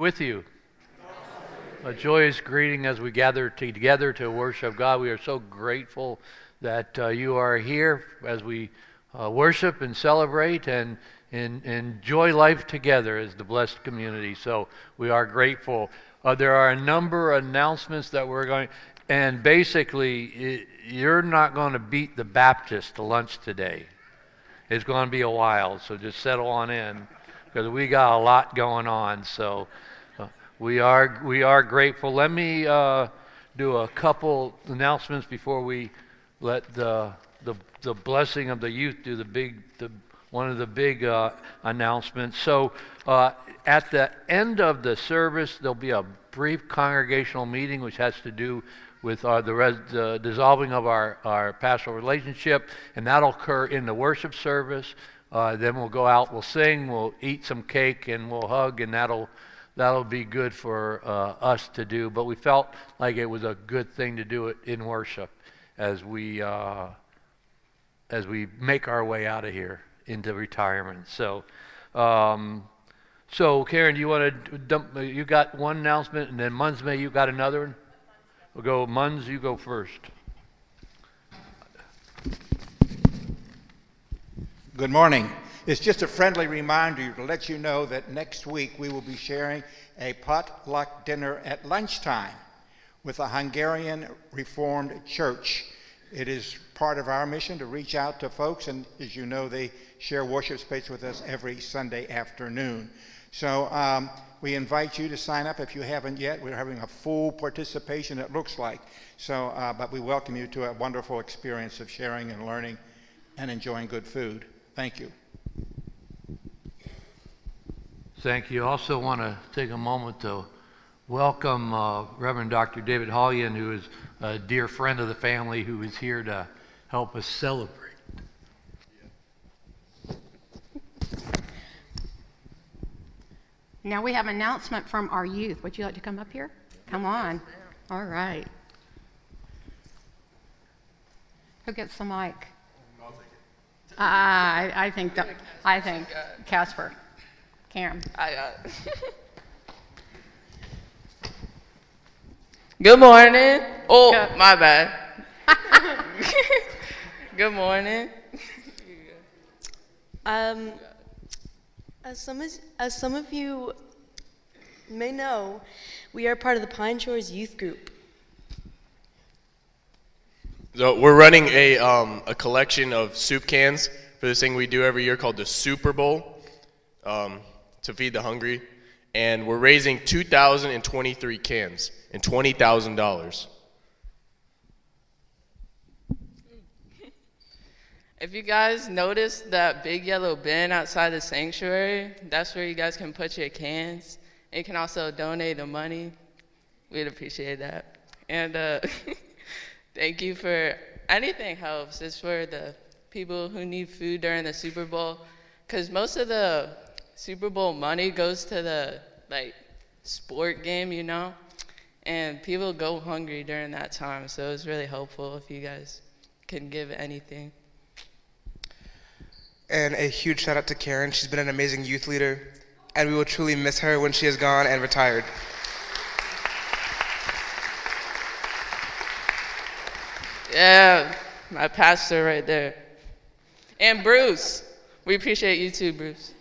with you. A joyous greeting as we gather together to worship God. We are so grateful that you are here as we worship and celebrate and enjoy life together as the blessed community. So we are grateful. There are a number of announcements that we're going, and basically you're not going to beat the Baptist to lunch today. It's going to be a while, so just settle on in because we got a lot going on. So we are grateful. Let me do a couple announcements before we let the blessing of the youth do one of the big announcements. So at the end of the service, there'll be a brief congregational meeting which has to do with the dissolving of our pastoral relationship, and that'll occur in the worship service. Then we'll go out, we'll sing, we'll eat some cake, and we'll hug, and that'll be good for us to do. But we felt like it was a good thing to do it in worship as we make our way out of here into retirement. So, Karen, you want to dump? You got one announcement, and then Munsmay, you got another one. We'll go Muns. You go first. Good morning. It's just a friendly reminder to let you know that next week we will be sharing a potluck dinner at lunchtime with a Hungarian Reformed Church. It is part of our mission to reach out to folks, and as you know, they share worship space with us every Sunday afternoon. So we invite you to sign up if you haven't yet. We're having a full participation, it looks like. So, but we welcome you to a wonderful experience of sharing and learning and enjoying good food. Thank you. Thank you. Also want to take a moment to welcome Reverend Dr. David Hollian, who is a dear friend of the family who is here to help us celebrate. Now we have an announcement from our youth. Would you like to come up here? Come on. All right. Who gets the mic? I think Casper. Karen. Good morning. Oh, my bad. Good morning. As some of you may know, we are part of the Pine Shores Youth Group. So we're running a collection of soup cans for this thing we do every year called the Super Bowl to feed the hungry, and we're raising 2,023 cans and $20,000. If you guys notice that big yellow bin outside the sanctuary, that's where you guys can put your cans. And you can also donate the money. We'd appreciate that. And thank you for anything helps. It's for the people who need food during the Super Bowl, because most of the Super Bowl money goes to the sport game, you know, and people go hungry during that time. So it's really helpful if you guys can give anything. And a huge shout out to Karen. She's been an amazing youth leader, and we will truly miss her when she is gone and retired. Yeah, my pastor right there. And Bruce. We appreciate you too, Bruce.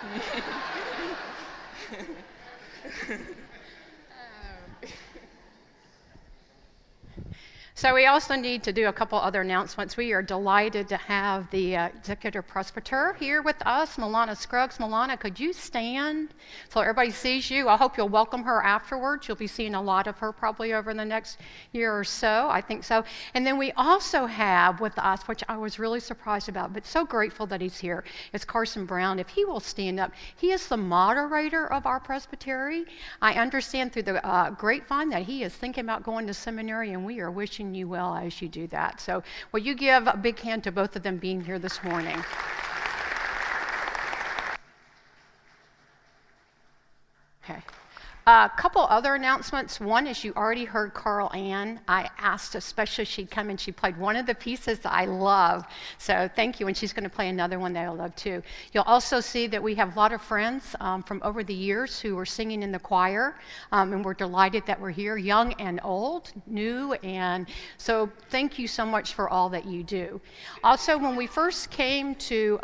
So we also need to do a couple other announcements. We are delighted to have the executive presbyter here with us, Milana Scruggs. Milana, could you stand so everybody sees you? I hope you'll welcome her afterwards. You'll be seeing a lot of her probably over the next year or so. I think so. And then we also have with us, which I was really surprised about, but so grateful that he's here, is Carson Brown. If he will stand up, he is the moderator of our presbytery. I understand through the grapevine that he is thinking about going to seminary, and we are wishing you well as you do that. So will you give a big hand to both of them being here this morning? Okay. A couple other announcements. One is you already heard Carl Ann. I asked especially she'd come and she played one of the pieces I love. So thank you. And she's going to play another one that I love too. You'll also see that we have a lot of friends from over the years who were singing in the choir. And we're delighted that we're here, young and old, new. And so thank you so much for all that you do. Also, when we first came to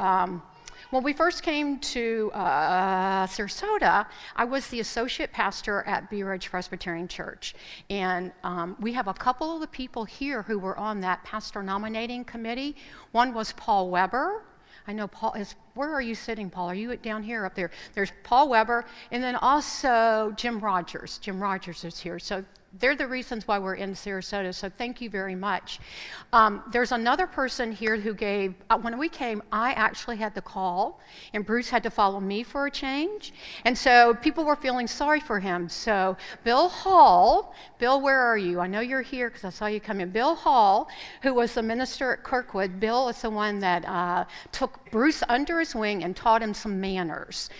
Sarasota, I was the associate pastor at Bee Ridge Presbyterian Church. And we have a couple of the people here who were on that pastor nominating committee. One was Paul Weber. I know Paul is, where are you sitting, Paul? Are you down here, up there? There's Paul Weber, and then also Jim Rogers. Jim Rogers is here. So they're the reasons why we're in Sarasota, so thank you very much. There's another person here who gave, when we came, I actually had the call, and Bruce had to follow me for a change, and so people were feeling sorry for him. So Bill Hall, Bill, where are you? I know you're here because I saw you come in. Bill Hall, who was the minister at Kirkwood, Bill is the one that took Bruce under his wing and taught him some manners.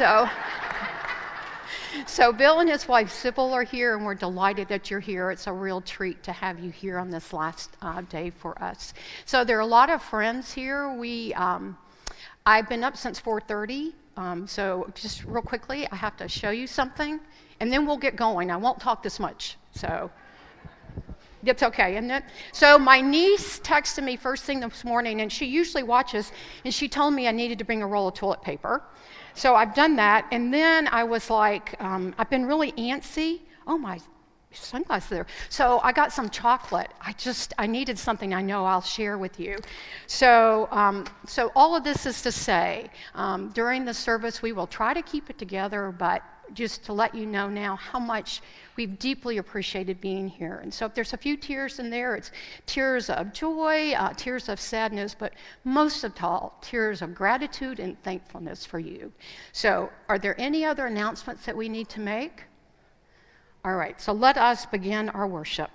So Bill and his wife Sybil are here, and we're delighted that you're here. It's a real treat to have you here on this last day for us. So there are a lot of friends here. I've been up since 4:30, so just real quickly, I have to show you something, and then we'll get going. I won't talk this much, so it's okay, isn't it? So my niece texted me first thing this morning, and she usually watches, and she told me I needed to bring a roll of toilet paper. So I've done that, and then I was like, I've been really antsy. Oh, my sunglasses there. So I got some chocolate. I needed something I know I'll share with you. So all of this is to say, during the service, we will try to keep it together, but just to let you know now how much we've deeply appreciated being here. And so if there's a few tears in there, it's tears of joy, tears of sadness, but most of all, tears of gratitude and thankfulness for you. So are there any other announcements that we need to make? All right, so let us begin our worship.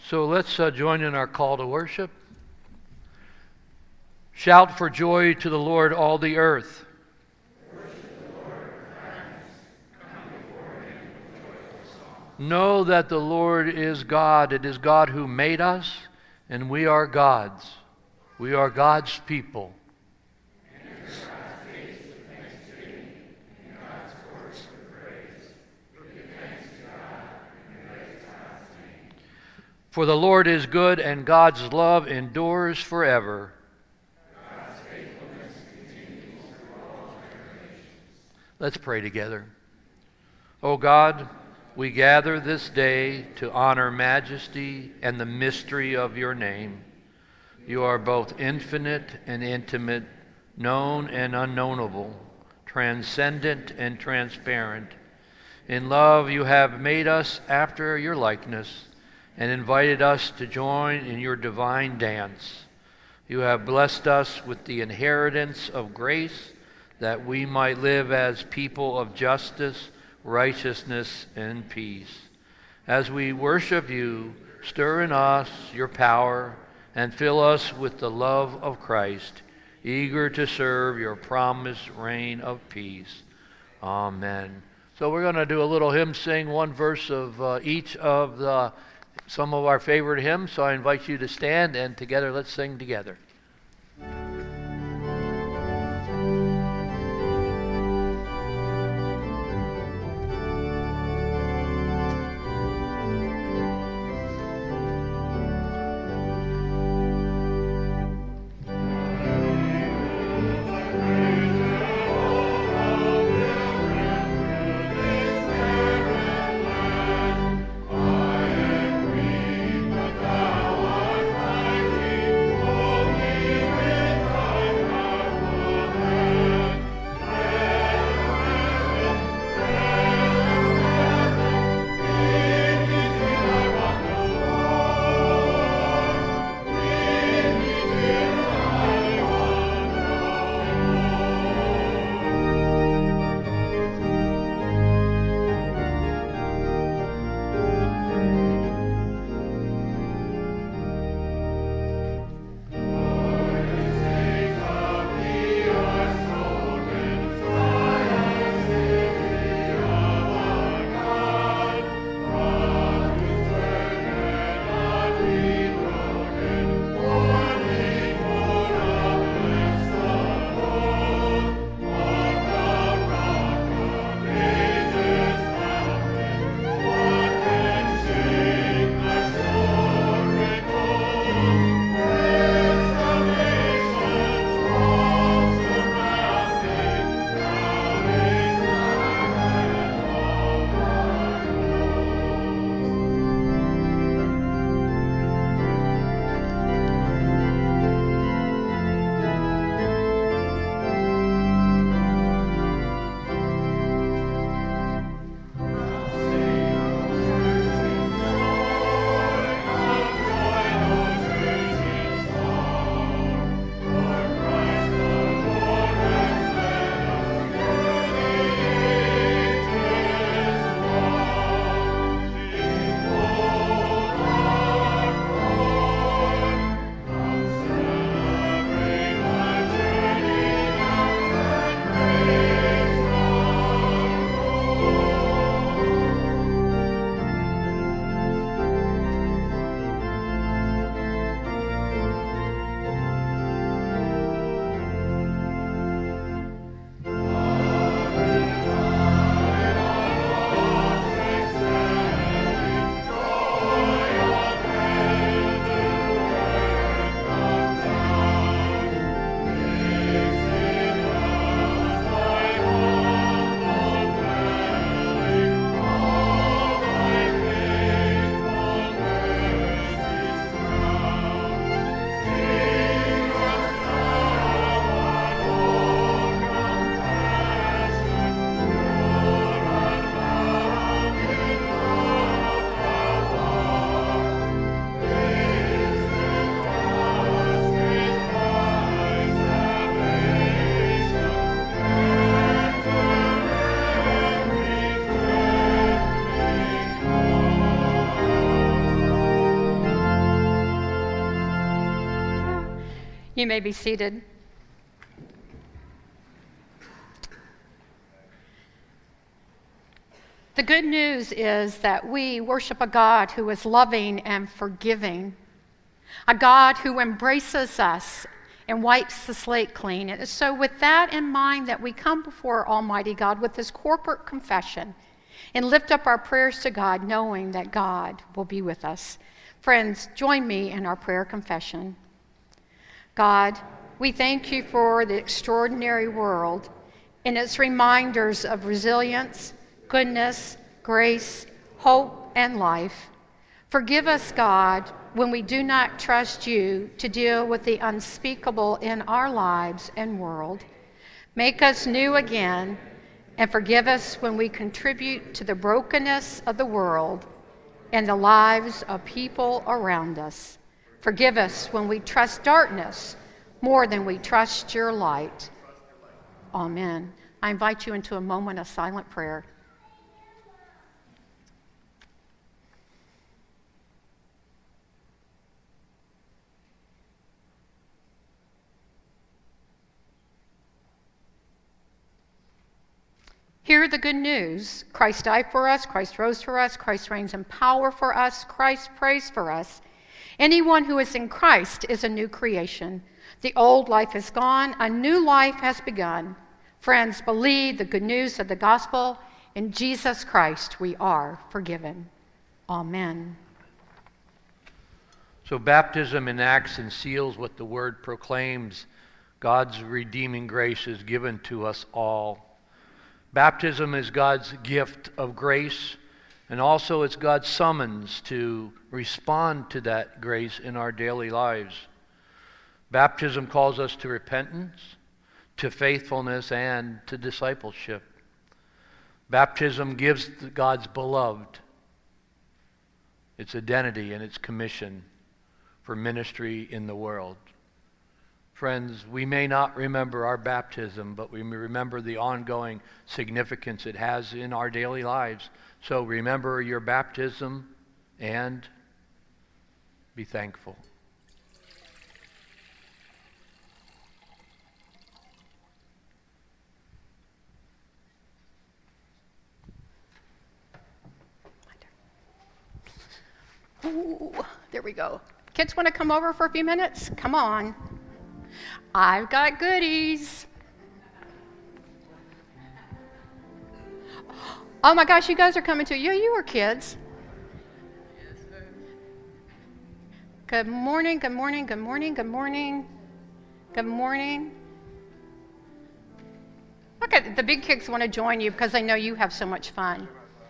So let's join in our call to worship. Shout for joy to the Lord, all the earth. Know that the Lord is God. It is God who made us, and we are God's. We are God's people. For the Lord is good, and God's love endures forever. God's faithfulness continues through all generations. Let's pray together. O God, we gather this day to honor majesty and the mystery of your name. You are both infinite and intimate, known and unknowable, transcendent and transparent. In love you have made us after your likeness and invited us to join in your divine dance. You have blessed us with the inheritance of grace that we might live as people of justice, righteousness, and peace. As we worship you, stir in us your power and fill us with the love of Christ, eager to serve your promised reign of peace. Amen. So we're going to do a little hymn sing, one verse of each of some of our favorite hymns. So I invite you to stand, and together let's sing together. Thou art mighty, holy. You may be seated. The good news is that we worship a God who is loving and forgiving, a God who embraces us and wipes the slate clean. And so with that in mind that we come before Almighty God with this corporate confession and lift up our prayers to God, knowing that God will be with us. Friends, join me in our prayer confession. God, we thank you for the extraordinary world and its reminders of resilience, goodness, grace, hope, and life. Forgive us, God, when we do not trust you to deal with the unspeakable in our lives and world. Make us new again, and forgive us when we contribute to the brokenness of the world and the lives of people around us. Forgive us when we trust darkness more than we trust your light. Amen. I invite you into a moment of silent prayer. Hear the good news. Christ died for us. Christ rose for us. Christ reigns in power for us. Christ prays for us. Anyone who is in Christ is a new creation. The old life is gone. A new life has begun. Friends, believe the good news of the gospel. In Jesus Christ, we are forgiven. Amen. So baptism enacts and seals what the word proclaims. God's redeeming grace is given to us all. Baptism is God's gift of grace, and also it's God's summons to respond to that grace in our daily lives. Baptism calls us to repentance, to faithfulness, and to discipleship. Baptism gives God's beloved its identity and its commission for ministry in the world. Friends, we may not remember our baptism, but we may remember the ongoing significance it has in our daily lives. So remember your baptism and be thankful. Ooh, there we go. Kids want to come over for a few minutes? Come on. I've got goodies. Oh my gosh, you guys are coming too. Yeah, you were kids. Good morning, good morning, good morning, good morning. Good morning. Look at the big kids want to join you because they know you have so much fun.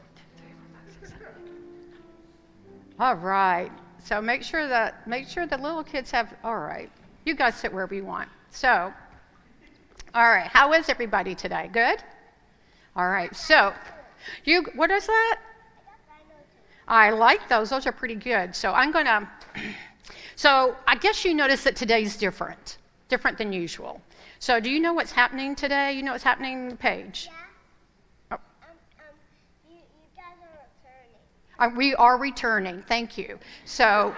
All right. So make sure the little kids have, all right. You guys sit wherever you want. So, all right. How is everybody today? Good? All right. So, what is that? I like those. Those are pretty good. So so I guess you notice that today's different than usual. So do you know what's happening today? You know what's happening, Paige? Yeah. You guys are returning. We are returning. Thank you. So,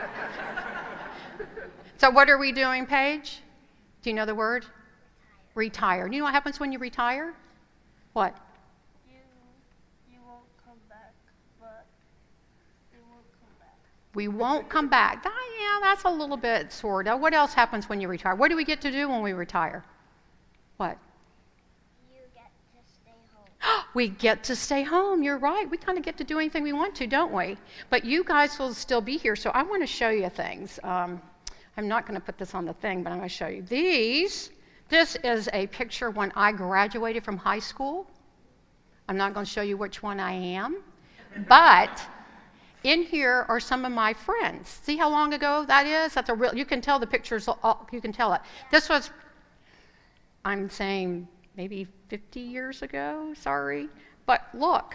so what are we doing, Paige? Do you know the word? Retire. You know what happens when you retire? What? You won't come back, but you won't come back. We won't come back. Yeah, that's a little bit sort of. What else happens when you retire? What do we get to do when we retire? What? You get to stay home. We get to stay home. You're right. We kind of get to do anything we want to, don't we? But you guys will still be here, so I want to show you things. I'm not going to put this on the thing, but I'm going to show you these. This is a picture when I graduated from high school. I'm not going to show you which one I am, but in here are some of my friends. See how long ago that is? That's a real. You can tell the pictures. You can tell it. This was, I'm saying, maybe 50 years ago. Sorry, but look.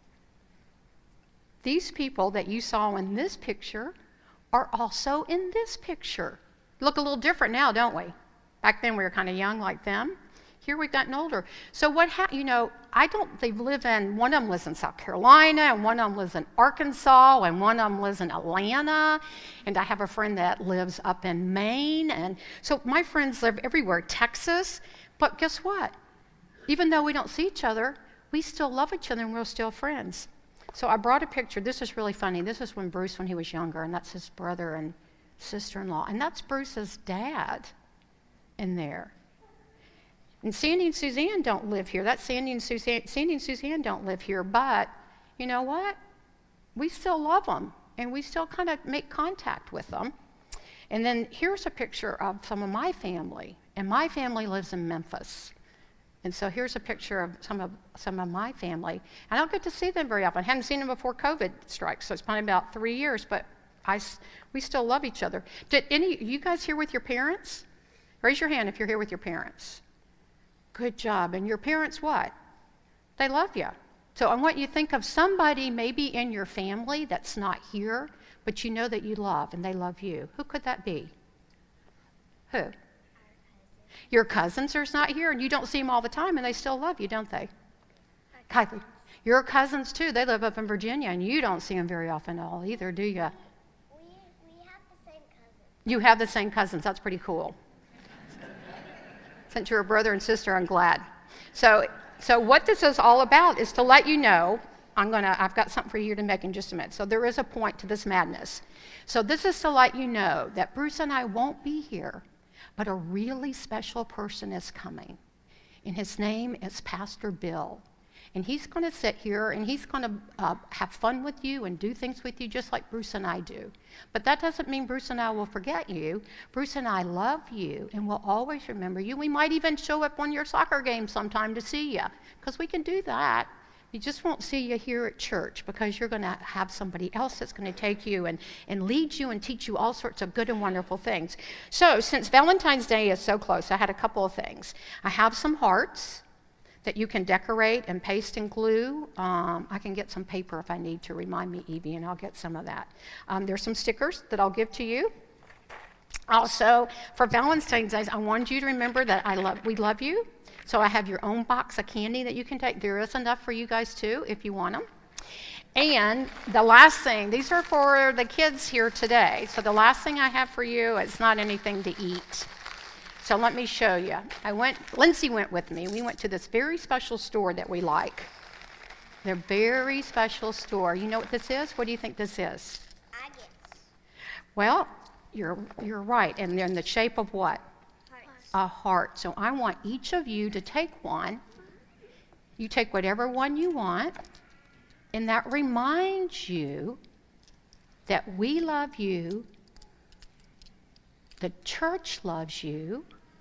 These people that you saw in this picture are also in this picture. Look a little different now, don't we? Back then we were kind of young like them. Here we've gotten older. So what happened, they live in, one of them lives in South Carolina, and one of them lives in Arkansas, and one of them lives in Atlanta, and I have a friend that lives up in Maine, and so my friends live everywhere, Texas, but guess what? Even though we don't see each other, we still love each other and we're still friends. So I brought a picture. This is really funny. This is when Bruce, when he was younger, and that's his brother and sister-in-law, and that's Bruce's dad in there. And Sandy and Suzanne don't live here. That's Sandy and Suzanne. Sandy and Suzanne don't live here, but you know what? We still love them, and we still kind of make contact with them. And then here's a picture of some of my family, and my family lives in Memphis. And so here's a picture of some of my family. And I don't get to see them very often. I hadn't seen them before COVID strikes, so it's been about 3 years, but we still love each other. Did you guys here with your parents? Raise your hand if you're here with your parents. Good job. And your parents what? They love you. So I want you to think of somebody maybe in your family that's not here, but you know that you love and they love you. Who could that be? Who? Your cousins are not here and you don't see them all the time and they still love you, don't they? Kylie, your cousins too. They live up in Virginia and you don't see them very often at all either, do you? We have the same cousins. You have the same cousins. That's pretty cool. Since you're a brother and sister, I'm glad. So what this is all about is to let you know, I've got something for you to make in just a minute. So there is a point to this madness. So this is to let you know that Bruce and I won't be here, but a really special person is coming. And his name is Pastor Bill. And he's going to sit here and he's going to have fun with you and do things with you just like Bruce and I do. But that doesn't mean Bruce and I will forget you. Bruce and I love you and will always remember you. We might even show up on your soccer game sometime to see you because we can do that. We just won't see you here at church because you're going to have somebody else that's going to take you and lead you and teach you all sorts of good and wonderful things. So since Valentine's Day is so close, I had a couple of things. I have some hearts that you can decorate and paste and glue. I can get some paper if I need to. Remind me, Evie, and I'll get some of that. There's some stickers that I'll give to you. Also, for Valentine's Day, I wanted you to remember that we love you. So I have your own box of candy that you can take. There is enough for you guys too, if you want them. And the last thing, these are for the kids here today. So the last thing I have for you, it's not anything to eat. So let me show you. Lindsay went with me. We went to this very special store that we like. They're very special store. You know what this is? What do you think this is? Agates. Well, you're right. And they're in the shape of what? Hearts. A heart. So I want each of you to take one. You take whatever one you want. And that reminds you that we love you. The church loves you.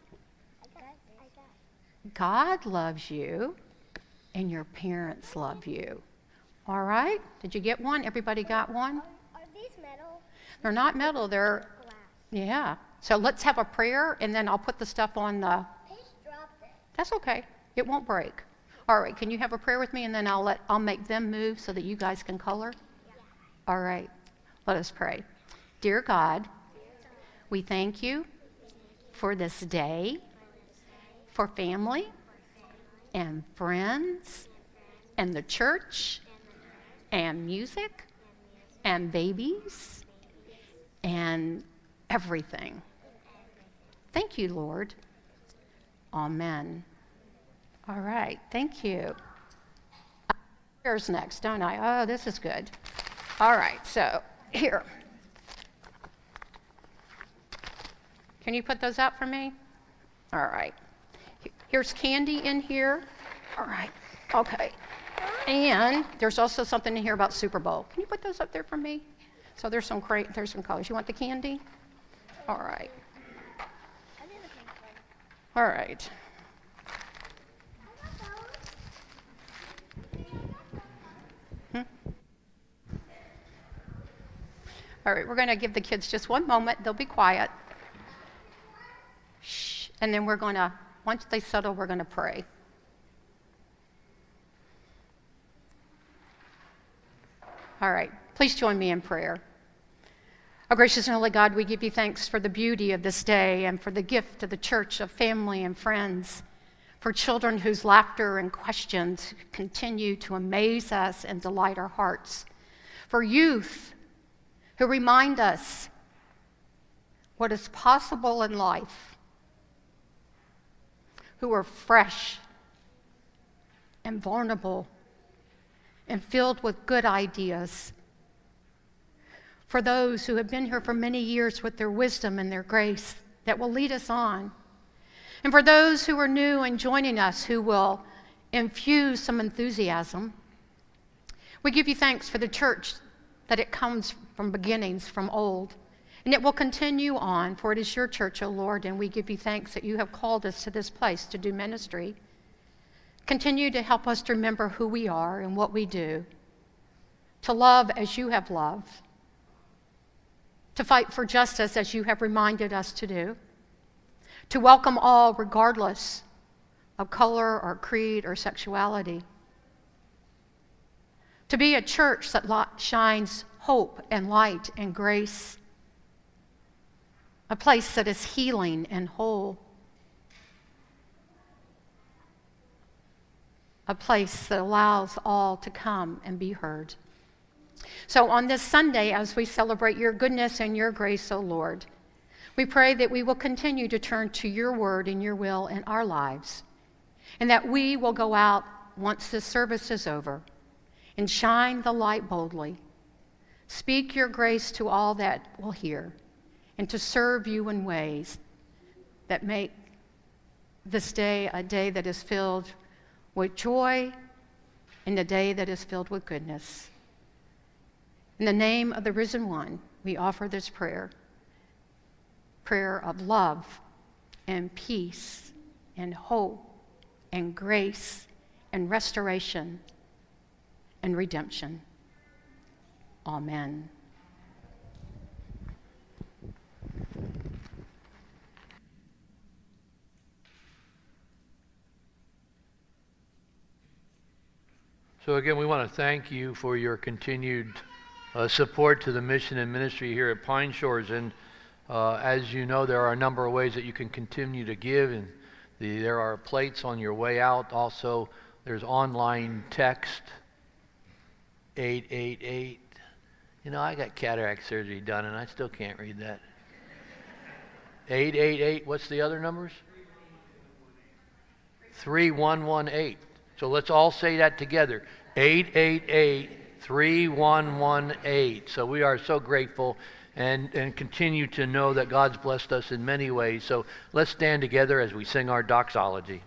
God loves you, and your parents love you. All right? Did you get one? Everybody got one? Are these metal? They're not metal. They're, Glass. yeah. So let's have a prayer, and then I'll put the stuff on the... I just dropped it. That's okay. It won't break. All right. Can you have a prayer with me, and then I'll make them move so that you guys can color? Yeah. All right. Let us pray. Dear God, we thank you for this day, for family and friends and the church and music and babies and everything. Thank you, Lord. Amen. All right. Thank you. Prayers next, don't I? Oh, this is good. All right. So here. Can you put those out for me? All right. Here's candy in here. All right. Okay. And there's also something in here about Super Bowl. Can you put those up there for me? So there's some colors. You want the candy? All right. All right. All right, we're going to give the kids just one moment. They'll be quiet. Shh. And then we're going to, once they settle, we're going to pray. All right, please join me in prayer. Our gracious and holy God, we give you thanks for the beauty of this day and for the gift of the church of family and friends, for children whose laughter and questions continue to amaze us and delight our hearts, for youth who remind us what is possible in life, who are fresh and vulnerable and filled with good ideas, for those who have been here for many years with their wisdom and their grace that will lead us on, and for those who are new and joining us who will infuse some enthusiasm. We give you thanks for the church, that it comes from beginnings from old, and it will continue on, for it is your church, O Lord, and we give you thanks that you have called us to this place to do ministry. Continue to help us to remember who we are and what we do, to love as you have loved, to fight for justice as you have reminded us to do, to welcome all regardless of color or creed or sexuality, to be a church that shines hope and light and grace, a place that is healing and whole, a place that allows all to come and be heard. So on this Sunday, as we celebrate your goodness and your grace, O Lord, we pray that we will continue to turn to your word and your will in our lives, and that we will go out once this service is over and shine the light boldly, speak your grace to all that will hear, and to serve you in ways that make this day a day that is filled with joy and a day that is filled with goodness. In the name of the risen one, we offer this prayer of love and peace and hope and grace and restoration and redemption. Amen. So again, we want to thank you for your continued support to the mission and ministry here at Pine Shores. And as you know, there are a number of ways that you can continue to give, and there are plates on your way out. Also, there's online text, 888. You know, I got cataract surgery done, and I still can't read that. 888, what's the other numbers? 3118. So let's all say that together. 888-3118. So we are so grateful and continue to know that God's blessed us in many ways. So let's stand together as we sing our doxology.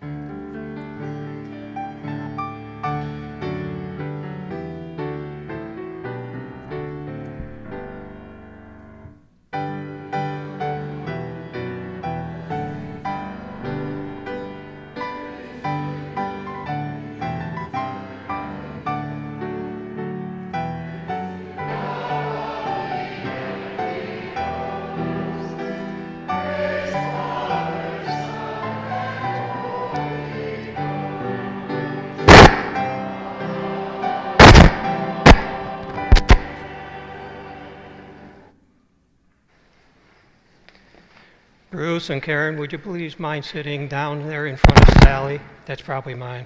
Bruce and Karen, would you please mind sitting down there in front of Sally? That's probably mine.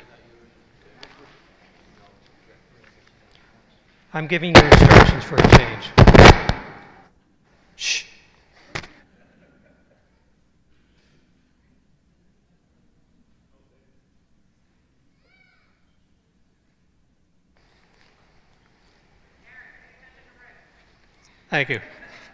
I'm giving you instructions for a change. Shh. Thank you.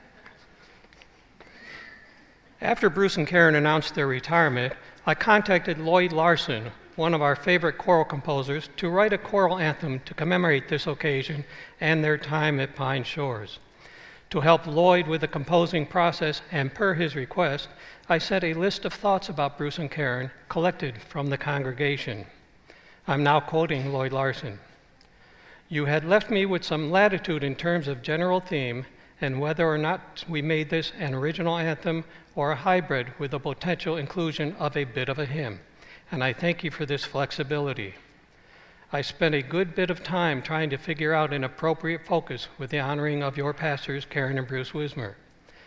After Bruce and Karen announced their retirement, I contacted Lloyd Larson, one of our favorite choral composers, to write a choral anthem to commemorate this occasion and their time at Pine Shores. To help Lloyd with the composing process and per his request, I sent a list of thoughts about Bruce and Karen collected from the congregation. I'm now quoting Lloyd Larson. You had left me with some latitude in terms of general theme and whether or not we made this an original anthem or a hybrid with the potential inclusion of a bit of a hymn, and I thank you for this flexibility. I spent a good bit of time trying to figure out an appropriate focus with the honoring of your pastors, Karen and Bruce Wismer.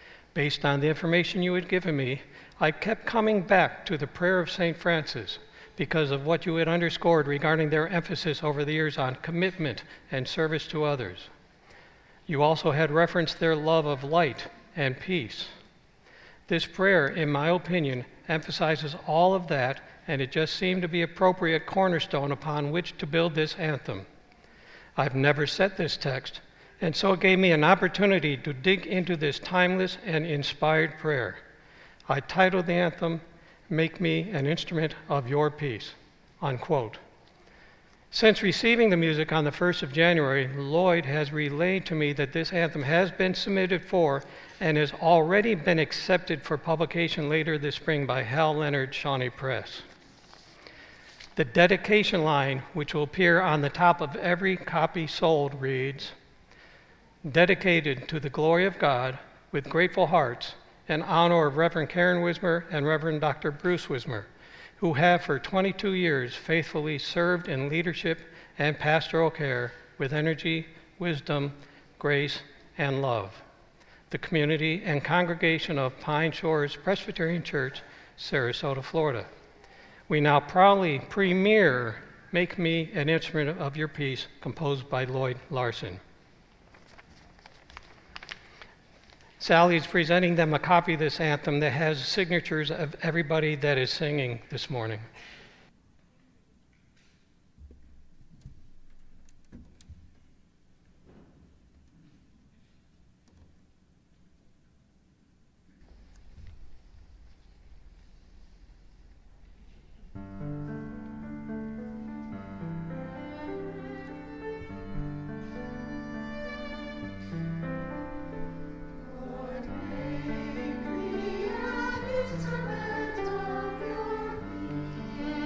Based on the information you had given me, I kept coming back to the prayer of St. Francis, because of what you had underscored regarding their emphasis over the years on commitment and service to others. You also had referenced their love of light and peace. This prayer, in my opinion, emphasizes all of that, and it just seemed to be an appropriate cornerstone upon which to build this anthem. I've never set this text, and so it gave me an opportunity to dig into this timeless and inspired prayer. I titled the anthem, "Make Me an Instrument of Your Peace," unquote. Since receiving the music on the 1st of January, Lloyd has relayed to me that this anthem has been submitted for and has already been accepted for publication later this spring by Hal Leonard Shawnee Press. The dedication line, which will appear on the top of every copy sold, reads, "Dedicated to the glory of God with grateful hearts in honor of Reverend Karen Wismer and Reverend Dr. Bruce Wismer, who have for 22 years faithfully served in leadership and pastoral care with energy, wisdom, grace, and love. The community and congregation of Pine Shores Presbyterian Church, Sarasota, Florida." We now proudly premiere "Make Me an Instrument of Your Peace," composed by Lloyd Larson. Sally's presenting them a copy of this anthem that has signatures of everybody that is singing this morning. Instrument of your peace.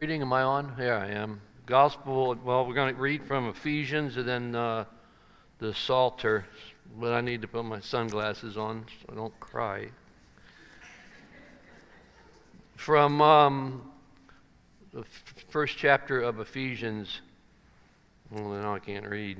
Reading, am I on? Here I am. Gospel, well, we're going to read from Ephesians and then the Psalter, but I need to put my sunglasses on so I don't cry. From the first chapter of Ephesians. Well, now I can't read.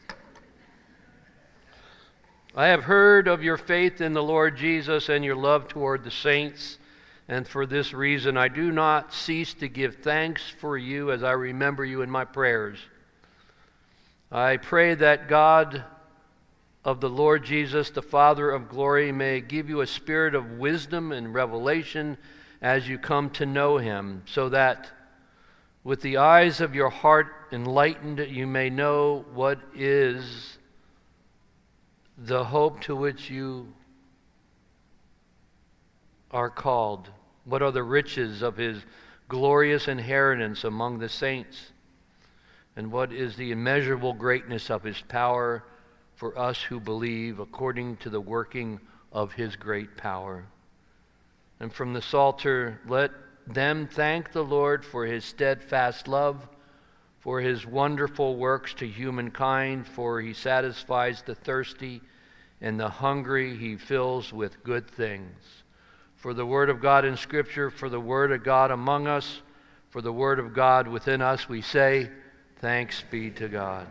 I have heard of your faith in the Lord Jesus and your love toward the saints. And for this reason, I do not cease to give thanks for you as I remember you in my prayers. I pray that God of the Lord Jesus, the Father of glory, may give you a spirit of wisdom and revelation as you come to know him, so that with the eyes of your heart enlightened, you may know what is the hope to which you are called. What are the riches of his glorious inheritance among the saints? And what is the immeasurable greatness of his power for us who believe, according to the working of his great power? And from the Psalter, let them thank the Lord for his steadfast love, for his wonderful works to humankind, for he satisfies the thirsty, and the hungry he fills with good things. For the word of God in Scripture, for the word of God among us, for the word of God within us, we say, thanks be to God.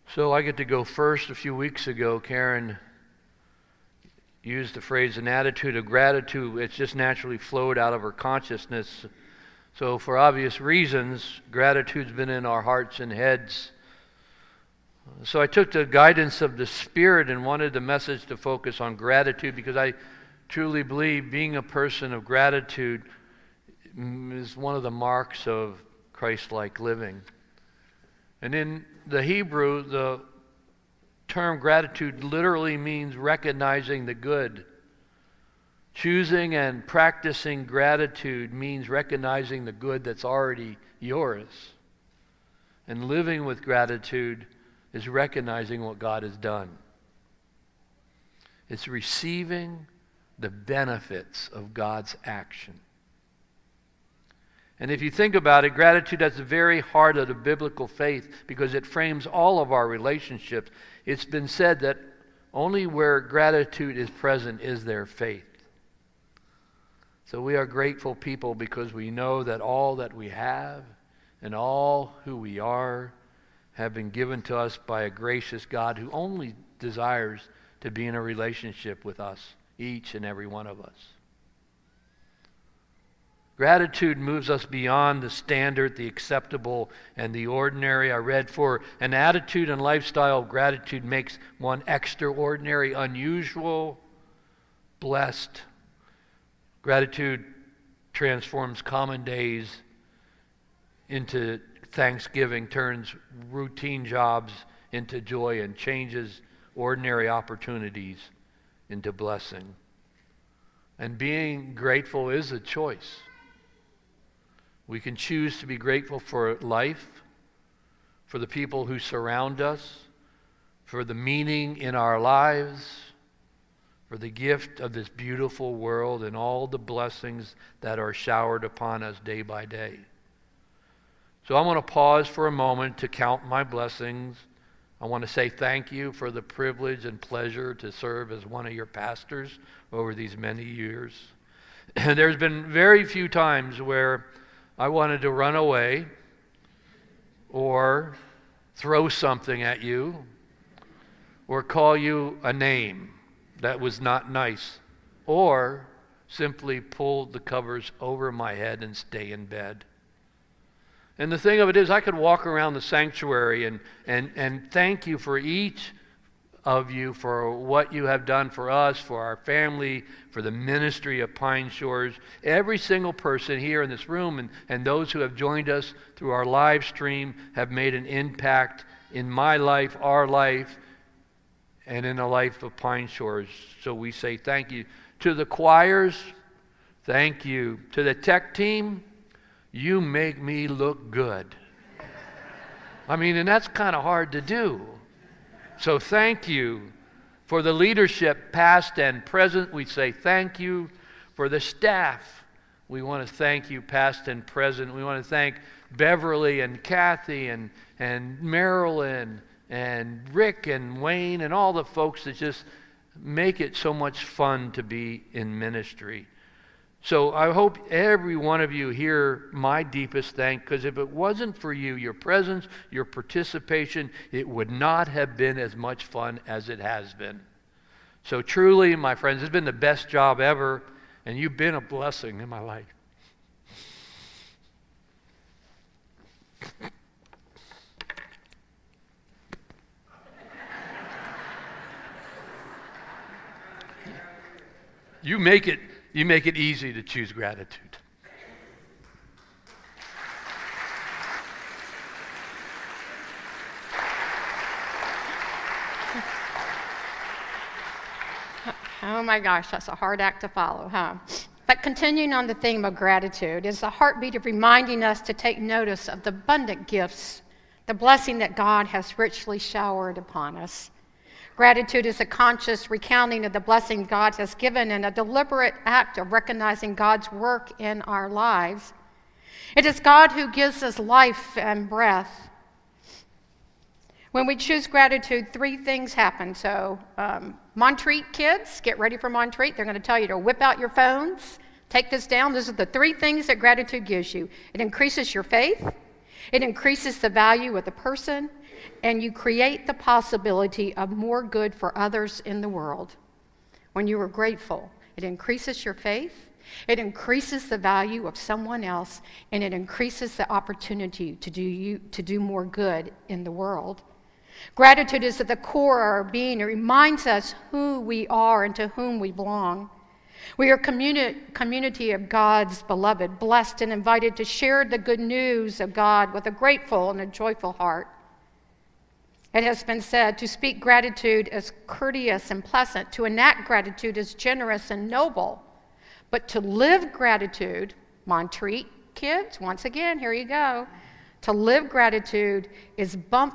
So I get to go first. A few weeks ago, Karen used the phrase an attitude of gratitude. It's just naturally flowed out of her consciousness. So for obvious reasons, gratitude's been in our hearts and heads. So I took the guidance of the Spirit and wanted the message to focus on gratitude, because I truly believe being a person of gratitude is one of the marks of Christ-like living. And in the Hebrew, the term gratitude literally means recognizing the good. Choosing and practicing gratitude means recognizing the good that's already yours. And living with gratitude is recognizing what God has done. It's receiving the benefits of God's action. And if you think about it, gratitude is the very heart of the biblical faith, because it frames all of our relationships. It's been said that only where gratitude is present is there faith. So we are grateful people because we know that all that we have and all who we are have been given to us by a gracious God who only desires to be in a relationship with us, each and every one of us. Gratitude moves us beyond the standard, the acceptable, and the ordinary. I read, for an attitude and lifestyle of gratitude makes one extraordinary, unusual, blessed. Gratitude transforms common days into thanksgiving, turns routine jobs into joy, and changes ordinary opportunities into blessing. And being grateful is a choice. We can choose to be grateful for life, for the people who surround us, for the meaning in our lives, for the gift of this beautiful world and all the blessings that are showered upon us day by day. So I want to pause for a moment to count my blessings. I want to say thank you for the privilege and pleasure to serve as one of your pastors over these many years. And there's been very few times where I wanted to run away or throw something at you or call you a name that was not nice, or simply pull the covers over my head and stay in bed. And the thing of it is, I could walk around the sanctuary and thank you for each of you for what you have done for us, for our family, for the ministry of Pine Shores. Every single person here in this room and those who have joined us through our live stream have made an impact in my life, our life, and in the life of Pine Shores. So we say thank you. To the choirs, thank you. To the tech team, you make me look good. I mean, and that's kind of hard to do. So thank you. For the leadership, past and present, we say thank you. For the staff, we want to thank you, past and present. We want to thank Beverly and Kathy and Marilyn and Rick and Wayne and all the folks that just make it so much fun to be in ministry. So I hope every one of you hear my deepest thanks, because if it wasn't for you, your presence, your participation, it would not have been as much fun as it has been. So truly, my friends, it's been the best job ever, and you've been a blessing in my life. You make it easy to choose gratitude. Oh my gosh, that's a hard act to follow, huh? But continuing on the theme of gratitude is the heartbeat of reminding us to take notice of the abundant gifts, the blessing that God has richly showered upon us. Gratitude is a conscious recounting of the blessing God has given and a deliberate act of recognizing God's work in our lives. It is God who gives us life and breath. When we choose gratitude, three things happen. So, Montreat kids, get ready for Montreat. They're going to tell you to whip out your phones, take this down. These are the three things that gratitude gives you. It increases your faith, It increases the value of the person, and you create the possibility of more good for others in the world. When you are grateful, it increases your faith, it increases the value of someone else, and it increases the opportunity to do more good in the world. Gratitude is at the core of our being. It reminds us who we are and to whom we belong. We are a community of God's beloved, blessed and invited to share the good news of God with a grateful and a joyful heart. It has been said, to speak gratitude is courteous and pleasant, to enact gratitude is generous and noble, but to live gratitude, Montreat kids, once again, here you go, to live gratitude is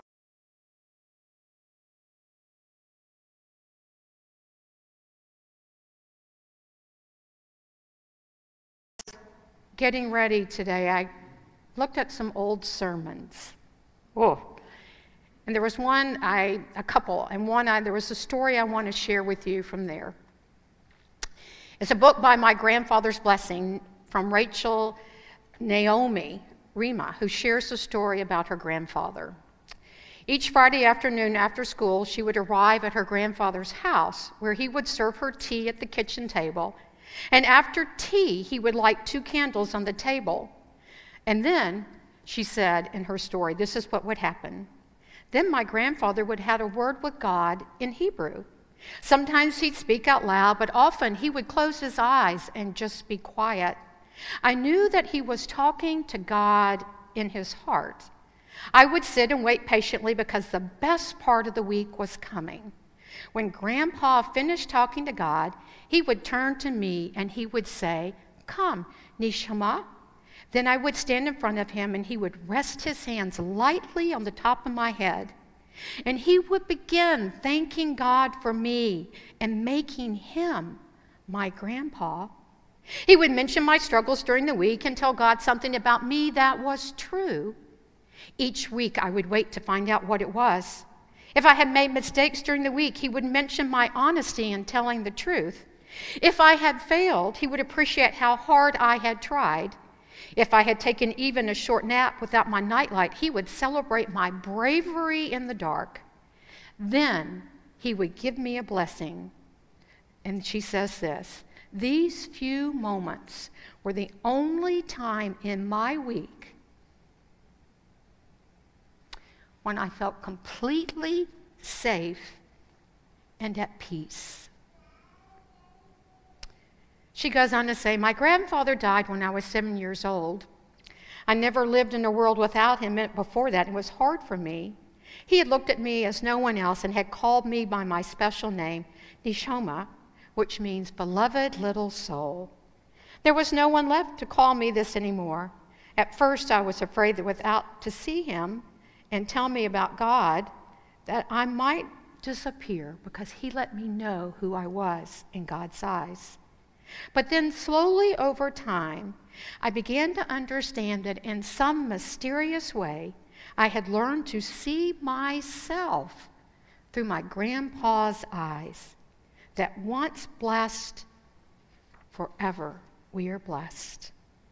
getting ready today, I looked at some old sermons. Oh, and there was a couple, and there was a story I want to share with you from there. It's a book by my grandfather's blessing from Rachel Naomi Rima, who shares the story about her grandfather. Each Friday afternoon after school, she would arrive at her grandfather's house, where he would serve her tea at the kitchen table. And after tea, he would light 2 candles on the table. And then, she said in her story, this is what would happen. Then my grandfather would have a word with God in Hebrew. Sometimes he'd speak out loud, but often he would close his eyes and just be quiet. I knew that he was talking to God in his heart. I would sit and wait patiently because the best part of the week was coming. When Grandpa finished talking to God, he would turn to me and he would say, "Come, Neshama." Then I would stand in front of him and he would rest his hands lightly on the top of my head. And he would begin thanking God for me and making him my grandpa. He would mention my struggles during the week and tell God something about me that was true. Each week I would wait to find out what it was. If I had made mistakes during the week, he would mention my honesty in telling the truth. If I had failed, he would appreciate how hard I had tried. If I had taken even a short nap without my nightlight, he would celebrate my bravery in the dark. Then he would give me a blessing. And she says this, "These few moments were the only time in my week when I felt completely safe and at peace." She goes on to say, "My grandfather died when I was 7 years old. I never lived in a world without him before that. It was hard for me. He had looked at me as no one else and had called me by my special name, Neshama, which means beloved little soul. There was no one left to call me this anymore. At first I was afraid that without to see him and tell me about God, that I might disappear because he let me know who I was in God's eyes. But then slowly over time, I began to understand that in some mysterious way, I had learned to see myself through my grandpa's eyes, that once blessed, forever we are blessed.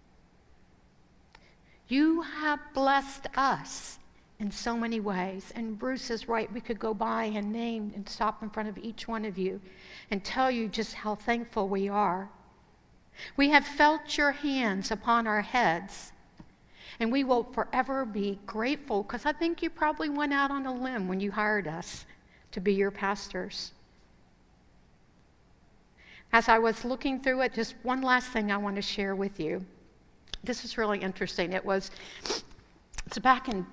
You have blessed us in so many ways. And Bruce is right. We could go by and name and stop in front of each one of you and tell you just how thankful we are. We have felt your hands upon our heads, and we will forever be grateful because I think you probably went out on a limb when you hired us to be your pastors. As I was looking through it, just one last thing I want to share with you. This is really interesting. It's back in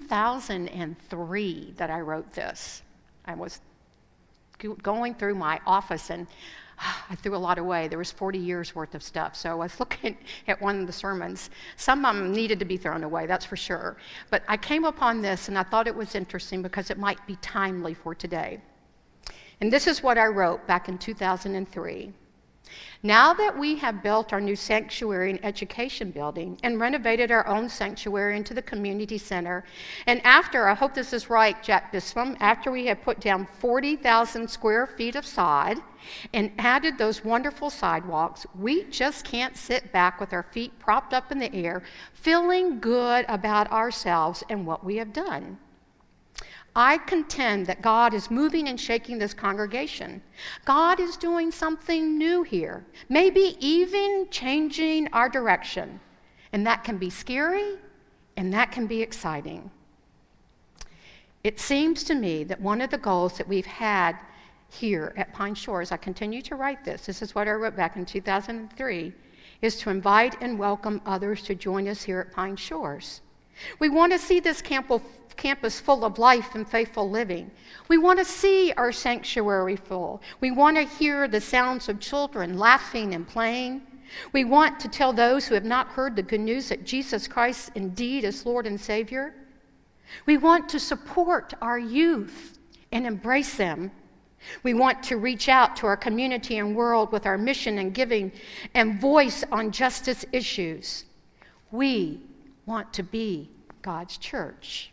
2003 that I wrote this. I was going through my office and I threw a lot away. There was 40 years worth of stuff. So I was looking at one of the sermons. Some of them needed to be thrown away, that's for sure. But I came upon this and I thought it was interesting because it might be timely for today. And this is what I wrote back in 2003. Now that we have built our new sanctuary and education building and renovated our own sanctuary into the community center, and after, I hope this is right, Jack Bispham, after we have put down 40,000 square feet of sod and added those wonderful sidewalks, we just can't sit back with our feet propped up in the air, feeling good about ourselves and what we have done. I contend that God is moving and shaking this congregation. God is doing something new here, maybe even changing our direction. And that can be scary, and that can be exciting. It seems to me that one of the goals that we've had here at Pine Shores, I continue to write this is what I wrote back in 2003, is to invite and welcome others to join us here at Pine Shores. We want to see this campus full of life and faithful living. We want to see our sanctuary full. We want to hear the sounds of children laughing and playing. We want to tell those who have not heard the good news that Jesus Christ indeed is Lord and Savior. We want to support our youth and embrace them. We want to reach out to our community and world with our mission and giving and voice on justice issues. We want to be God's church.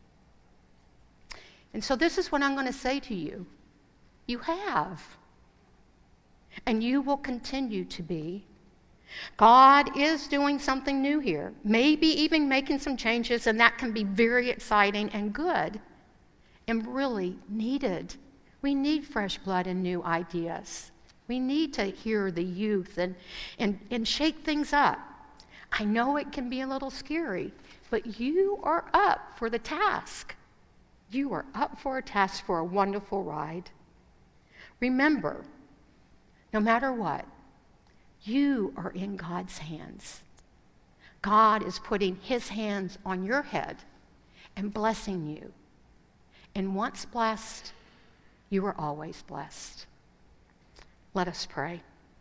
And so this is what I'm going to say to you. You have. And you will continue to be. God is doing something new here. Maybe even making some changes, and that can be very exciting and good and really needed. We need fresh blood and new ideas. We need to hear the youth and shake things up. I know it can be a little scary, but you are up for the task. You are up for a task for a wonderful ride. Remember, no matter what, you are in God's hands. God is putting his hands on your head and blessing you. And once blessed, you are always blessed. Let us pray.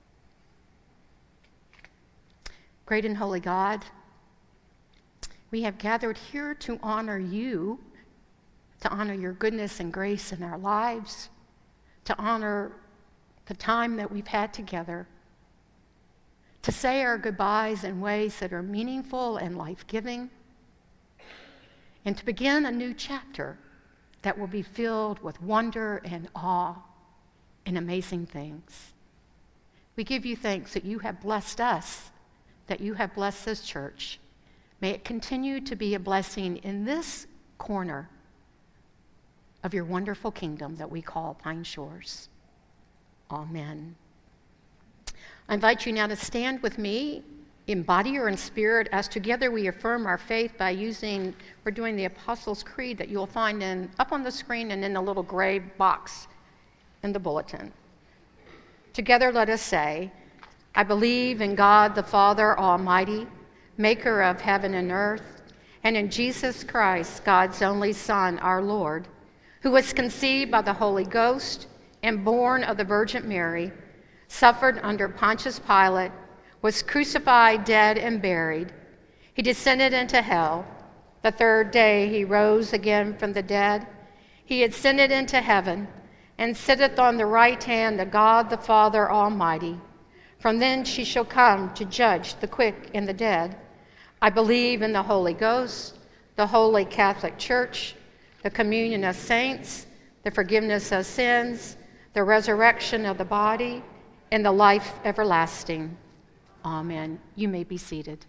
Great and holy God, we have gathered here to honor you, to honor your goodness and grace in our lives, to honor the time that we've had together, to say our goodbyes in ways that are meaningful and life-giving, and to begin a new chapter that will be filled with wonder and awe and amazing things. We give you thanks that you have blessed us, that you have blessed this church. May it continue to be a blessing in this corner of your wonderful kingdom that we call Pine Shores. Amen. I invite you now to stand with me in body or in spirit as together we affirm our faith by we're doing the Apostles' Creed that you'll find up on the screen and in the little gray box in the bulletin. Together let us say, I believe in God the Father Almighty, maker of heaven and earth, and in Jesus Christ, God's only Son, our Lord, who was conceived by the Holy Ghost and born of the Virgin Mary, suffered under Pontius Pilate, was crucified, dead, and buried. He descended into hell. The third day he rose again from the dead. He ascended into heaven and sitteth on the right hand of God the Father Almighty. From thence he shall come to judge the quick and the dead. I believe in the Holy Ghost, the Holy Catholic Church, the communion of saints, the forgiveness of sins, the resurrection of the body, and the life everlasting. Amen. You may be seated.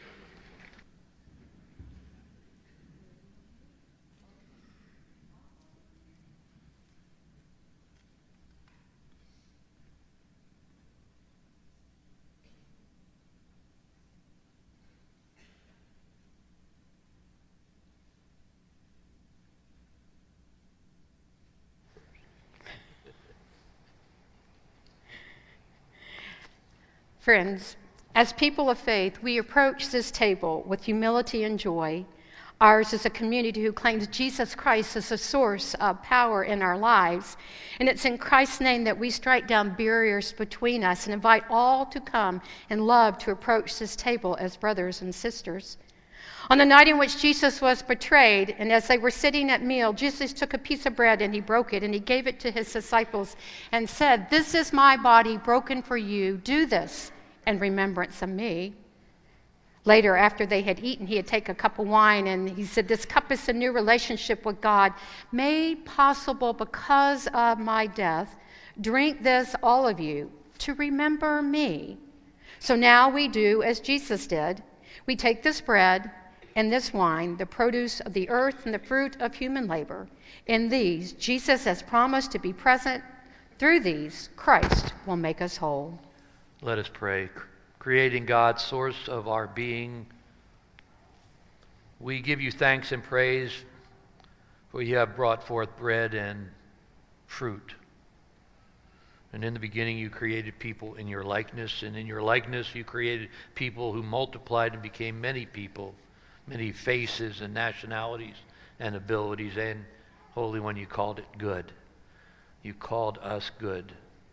Friends, as people of faith, we approach this table with humility and joy. Ours is a community who claims Jesus Christ as the source of power in our lives. And it's in Christ's name that we strike down barriers between us and invite all to come in love to approach this table as brothers and sisters. On the night in which Jesus was betrayed, and as they were sitting at meal, Jesus took a piece of bread and he broke it and he gave it to his disciples and said, "This is my body broken for you. Do this in remembrance of me." Later, after they had eaten, he had taken a cup of wine and he said, "This cup is a new relationship with God, made possible because of my death. Drink this, all of you, to remember me." So now we do as Jesus did. We take this bread and this wine, the produce of the earth and the fruit of human labor. In these, Jesus has promised to be present. Through these, Christ will make us whole. Let us pray. Creating God, source of our being, we give you thanks and praise for you have brought forth bread and fruit. And in the beginning you created people in your likeness, and in your likeness you created people who multiplied and became many people, many faces and nationalities and abilities, and Holy One, you called it good. You called us good.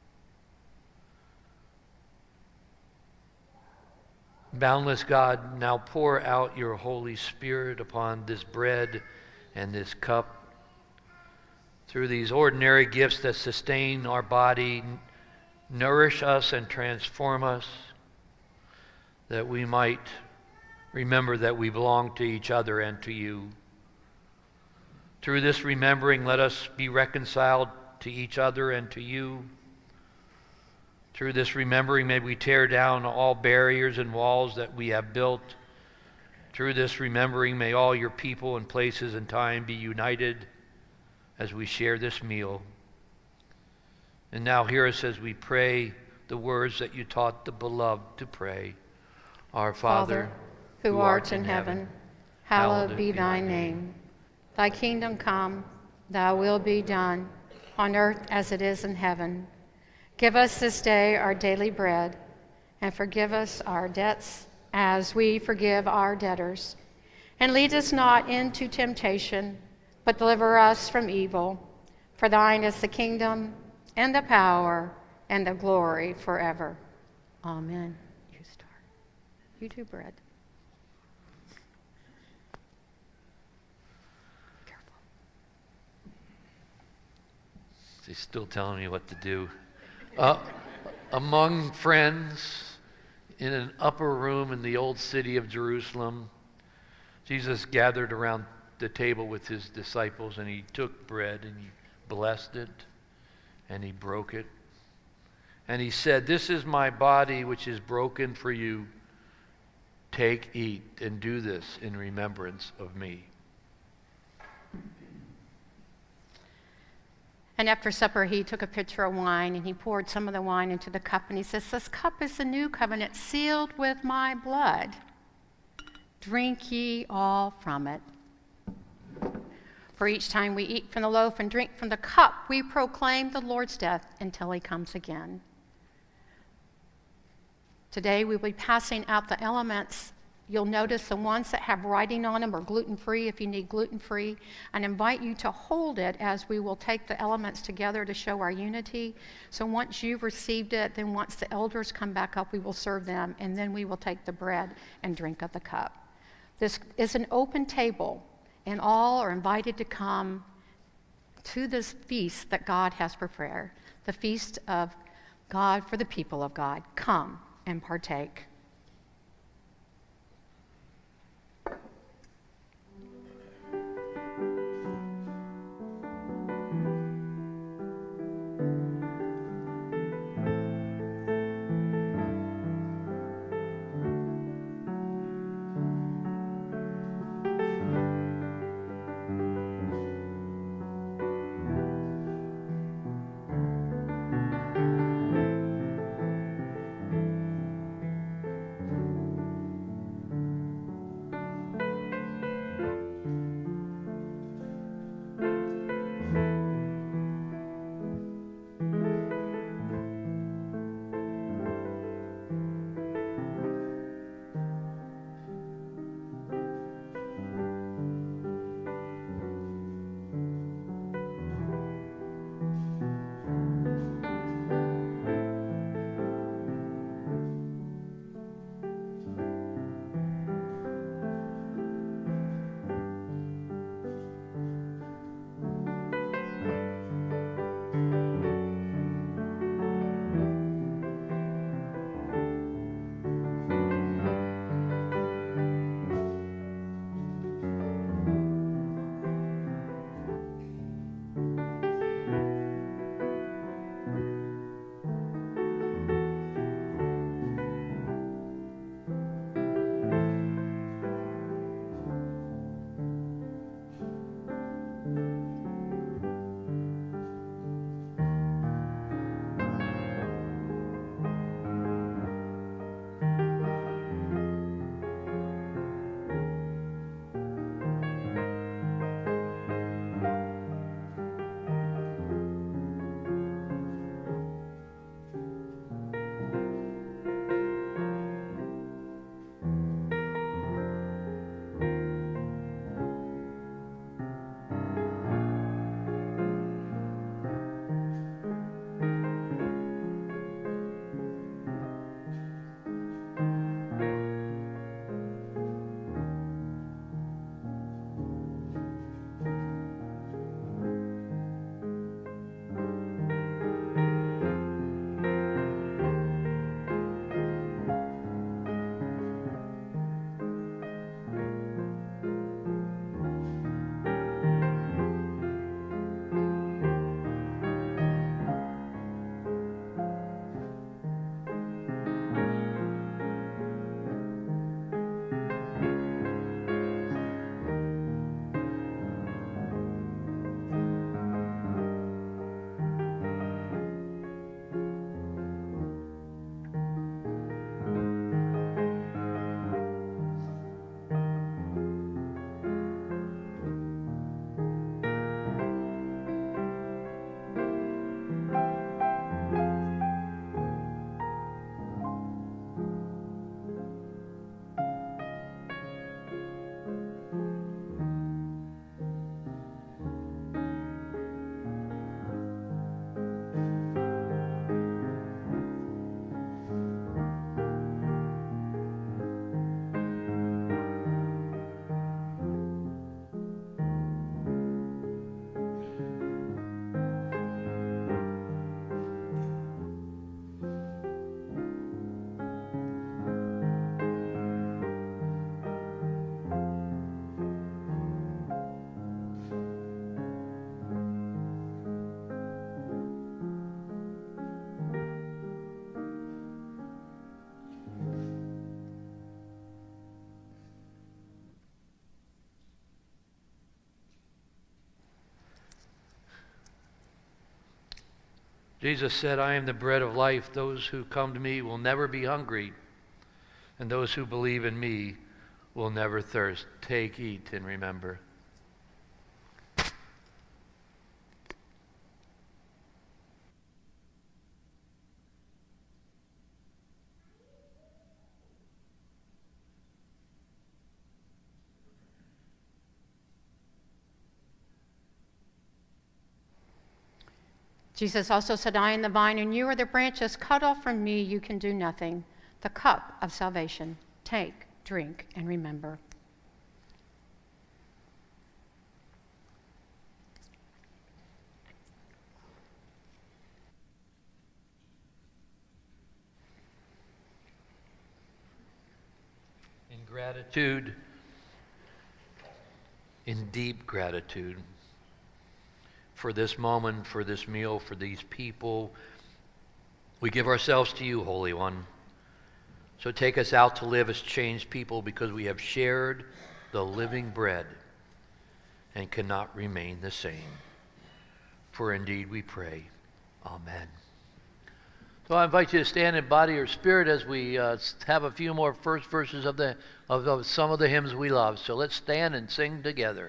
Boundless God, now pour out your Holy Spirit upon this bread and this cup. Through these ordinary gifts that sustain our body, nourish us and transform us, that we might remember that we belong to each other and to you. Through this remembering, let us be reconciled to each other and to you. Through this remembering, may we tear down all barriers and walls that we have built. Through this remembering, may all your people and places and time be united as we share this meal. And now hear us as we pray the words that you taught the beloved to pray. Our Father, who art in heaven, hallowed be thy name. Thy kingdom come, thy will be done, on earth as it is in heaven. Give us this day our daily bread, and forgive us our debts as we forgive our debtors. And lead us not into temptation, but deliver us from evil. For thine is the kingdom, and the power, and the glory forever. Amen. You start. You do bread. Careful. He's still telling me what to do. Among friends in an upper room in the old city of Jerusalem, Jesus gathered around the table with his disciples, and he took bread and he blessed it and he broke it. And he said, "This is my body which is broken for you. Take, eat, and do this in remembrance of me." And after supper, he took a pitcher of wine, and he poured some of the wine into the cup, and he says, "This cup is the new covenant sealed with my blood. Drink ye all from it. For each time we eat from the loaf and drink from the cup, we proclaim the Lord's death until he comes again." Today, we will be passing out the elements. You'll notice the ones that have writing on them are gluten-free if you need gluten-free. And invite you to hold it as we will take the elements together to show our unity. So once you've received it, then once the elders come back up, we will serve them, and then we will take the bread and drink of the cup. This is an open table, and all are invited to come to this feast that God has prepared, the feast of God for the people of God. Come and partake. Jesus said, I am the bread of life. Those who come to me will never be hungry, and those who believe in me will never thirst. Take, eat, and remember. Jesus also said, I am the vine, and you are the branches. Cut off from me, you can do nothing. The cup of salvation. Take, drink, and remember. In gratitude, in deep gratitude, for this moment, for this meal, for these people, we give ourselves to you, Holy One. So take us out to live as changed people, because we have shared the living bread and cannot remain the same. For indeed we pray. Amen. So I invite you to stand in body or spirit as we have a few more first verses of some of the hymns we love. So let's stand and sing together.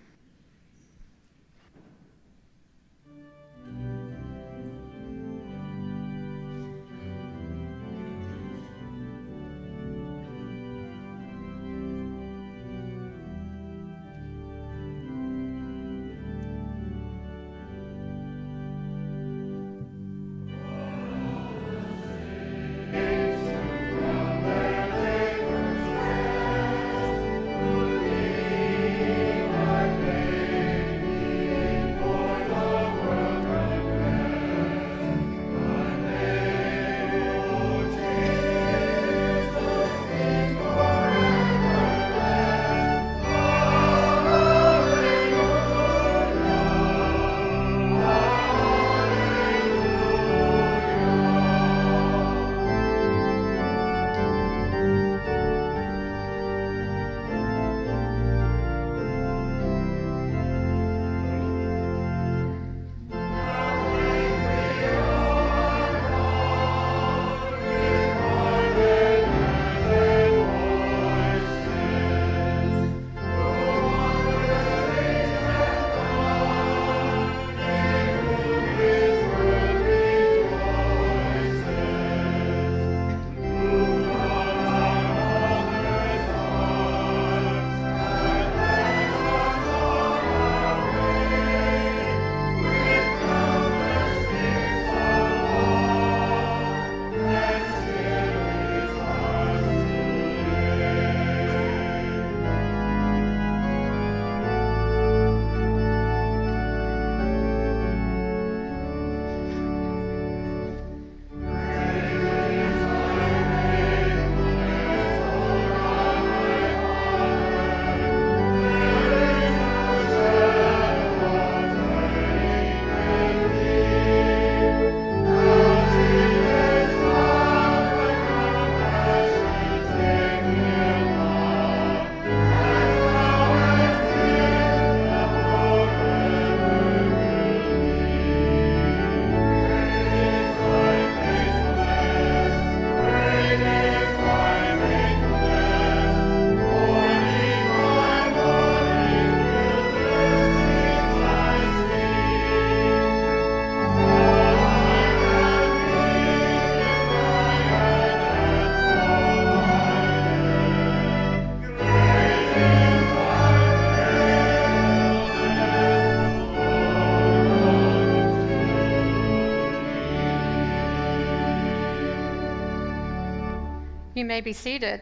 You may be seated.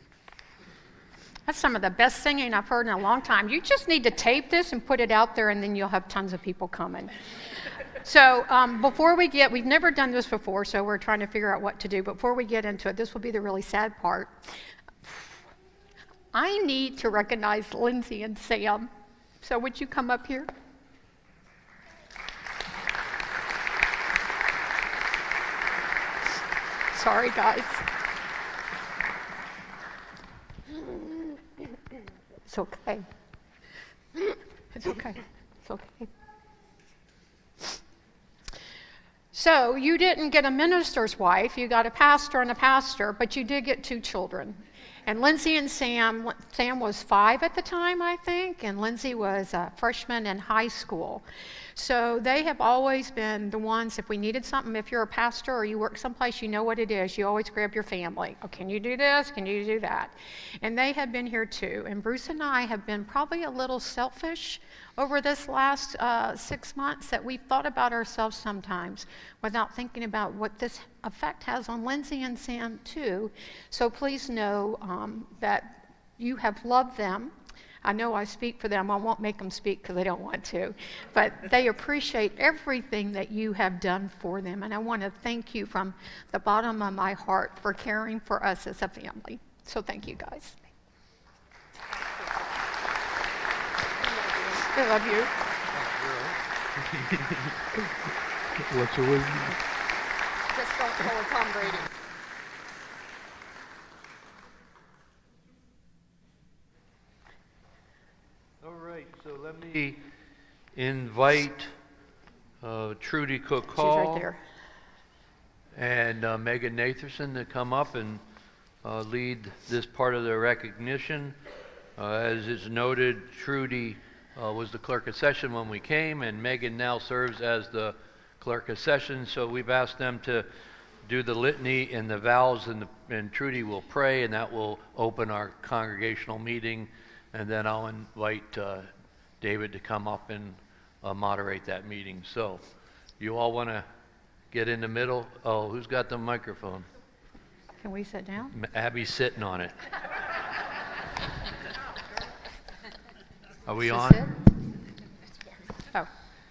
That's some of the best singing I've heard in a long time. You just need to tape this and put it out there, and then you'll have tons of people coming. So before we've never done this before, so we're trying to figure out what to do. Before we get into it, this will be the really sad part. I need to recognize Lindsay and Sam. So would you come up here? Sorry, guys. It's okay. It's okay. It's okay. So you didn't get a minister's wife, you got a pastor and a pastor, but you did get 2 children. And Lindsay and Sam was 5 at the time, I think, and Lindsay was a freshman in high school. So they have always been the ones, if we needed something, if you're a pastor or you work someplace, you know what it is. You always grab your family. Oh, can you do this? Can you do that? And they have been here too. And Bruce and I have been probably a little selfish over this last 6 months, that we've thought about ourselves sometimes without thinking about what this effect has on Lindsay and Sam too. So please know that you have loved them. I know I speak for them. I won't make them speak because they don't want to. But they appreciate everything that you have done for them. And I want to thank you from the bottom of my heart for caring for us as a family. So thank you, guys. I love you. What's your wisdom? Just don't call it Tom Brady. All right, so let me invite Trudy Cook Hall. She's right there. And Megan Natherson to come up and lead this part of the recognition. As is noted, Trudy was the clerk of session when we came, and Megan now serves as the clerk of session. So we've asked them to do the litany and the vows, and Trudy will pray, and that will open our congregational meeting. And then I'll invite David to come up and moderate that meeting. So you all want to get in the middle? Oh, who's got the microphone? Can we sit down? Abby's sitting on it. Are we on? Oh.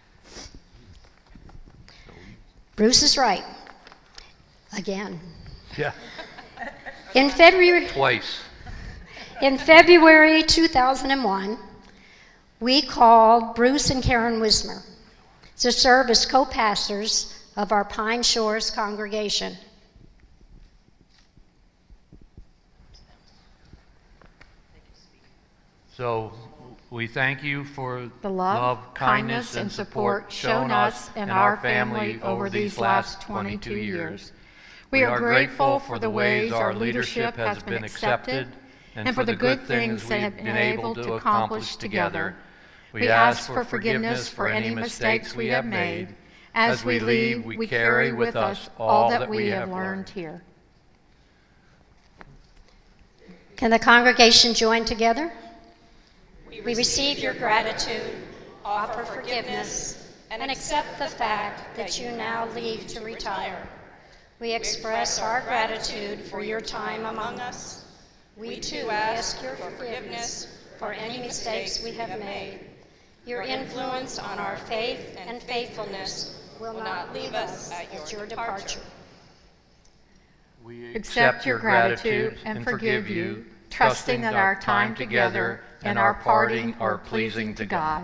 Bruce is right. Again. Yeah. In February Twice. In February 2001, we called Bruce and Karen Wismer to serve as co-pastors of our Pine Shores congregation. So we thank you for The love, kindness, and support shown us and our family over these last 22 years. We are grateful for the ways our leadership has been accepted and for the good things they have been able to accomplish together. We ask for forgiveness for any mistakes we have made. As we leave, we carry with us all that we have learned here. Can the congregation join together? We receive your gratitude, offer forgiveness, and accept the fact that you now leave to retire. We express our gratitude for your time among us. We too ask your forgiveness for any mistakes we have made. Your influence on our faith and faithfulness will not leave us at your departure. We Accept your gratitude and forgive you, trusting that our time together and our parting are pleasing to God.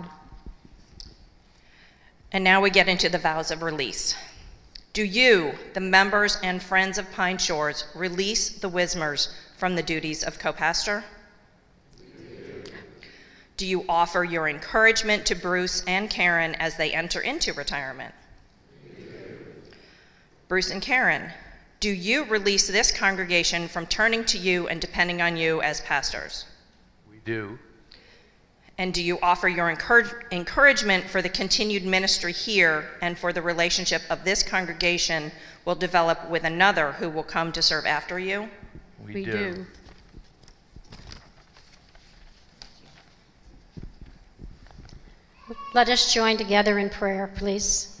And now we get into the vows of release. Do you, the members and friends of Pine Shores, release the Wismers from the duties of co-pastor? Do you offer your encouragement to Bruce and Karen as they enter into retirement? Bruce and Karen, do you release this congregation from turning to you and depending on you as pastors? We do. And do you offer your encouragement for the continued ministry here and for the relationship of this congregation will develop with another who will come to serve after you? We do. Let us join together in prayer, please.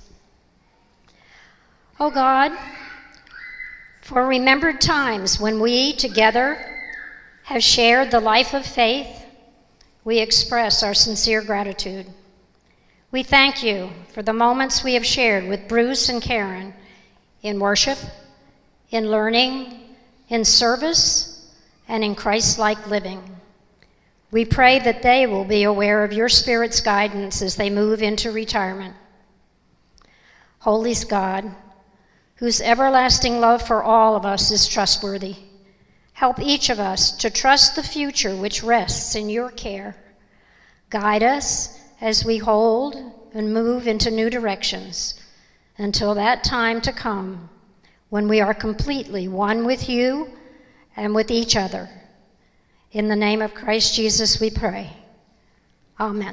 Oh God, for remembered times when we together have shared the life of faith, we express our sincere gratitude. We thank you for the moments we have shared with Bruce and Karen in worship, in learning, in service, and in Christ-like living. We pray that they will be aware of your Spirit's guidance as they move into retirement. Holy God, whose everlasting love for all of us is trustworthy, help each of us to trust the future which rests in your care. Guide us as we hold and move into new directions, until that time to come when we are completely one with you and with each other. In the name of Christ Jesus we pray. Amen.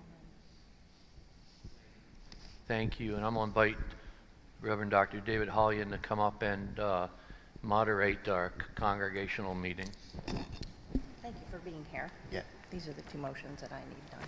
Thank you. And I'm going to invite Reverend Dr. David Hollian to come up and moderate our congregational meeting. Thank you for being here. Yeah. These are the two motions that I need done.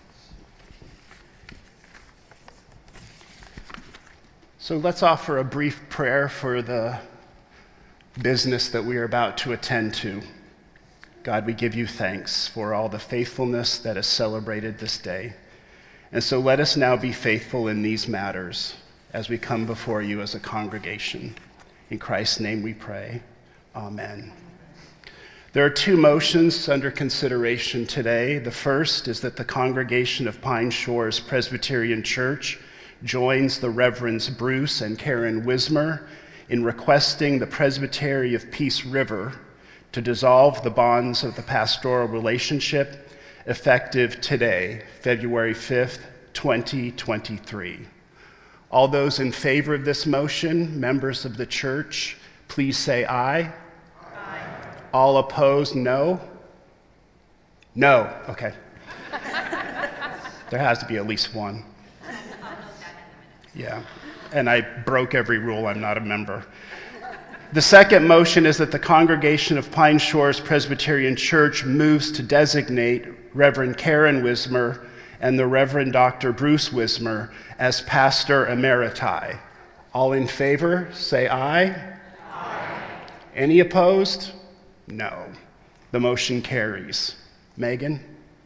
So let's offer a brief prayer for the business that we are about to attend to. God, we give you thanks for all the faithfulness that is celebrated this day. And so let us now be faithful in these matters as we come before you as a congregation. In Christ's name we pray. Amen. There are two motions under consideration today. The first is that the congregation of Pine Shores Presbyterian Church joins the Reverends Bruce and Karen Wismer in requesting the Presbytery of Peace River to dissolve the bonds of the pastoral relationship effective today, February 5th, 2023. All those in favor of this motion, members of the church, please say aye. Aye. All opposed, no? No, okay. There has to be at least one. Yeah, and I broke every rule. I'm not a member. The second motion is that the congregation of Pine Shores Presbyterian Church moves to designate Reverend Karen Wismer and the Reverend Dr. Bruce Wismer as pastor emeriti. All in favor, say aye. Aye. Any opposed? No. The motion carries. Megan?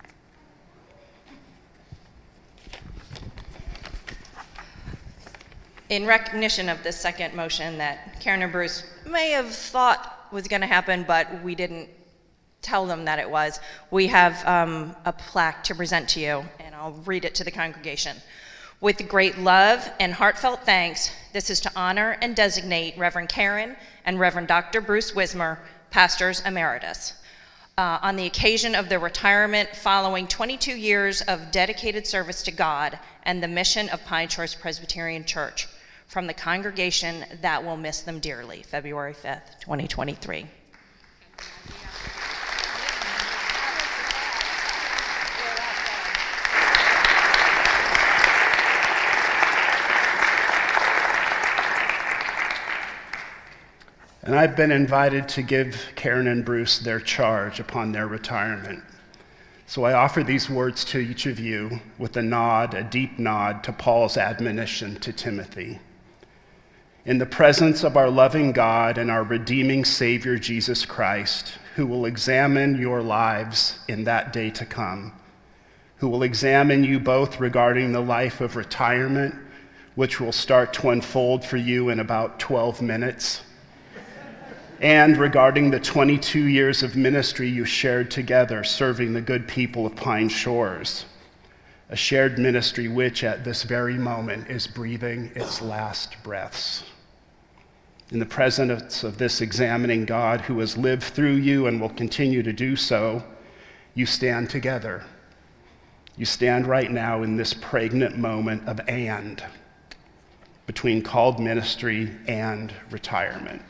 In recognition of this second motion that Karen and Bruce may have thought was going to happen, but we didn't tell them that it was, we have a plaque to present to you, and I'll read it to the congregation. With great love and heartfelt thanks, this is to honor and designate Reverend Karen and Reverend Dr. Bruce Wismer, pastors emeritus, on the occasion of their retirement following 22 years of dedicated service to God and the mission of Pine Shores Presbyterian Church, from the congregation that will miss them dearly, February 5th, 2023. And I've been invited to give Karen and Bruce their charge upon their retirement. So I offer these words to each of you with a nod, a deep nod to Paul's admonition to Timothy. In the presence of our loving God and our redeeming Savior, Jesus Christ, who will examine your lives in that day to come, who will examine you both regarding the life of retirement, which will start to unfold for you in about 12 minutes, and regarding the 22 years of ministry you shared together serving the good people of Pine Shores, a shared ministry which at this very moment is breathing its last breaths. In the presence of this examining God who has lived through you and will continue to do so, you stand together. You stand right now in this pregnant moment of and, between called ministry and retirement.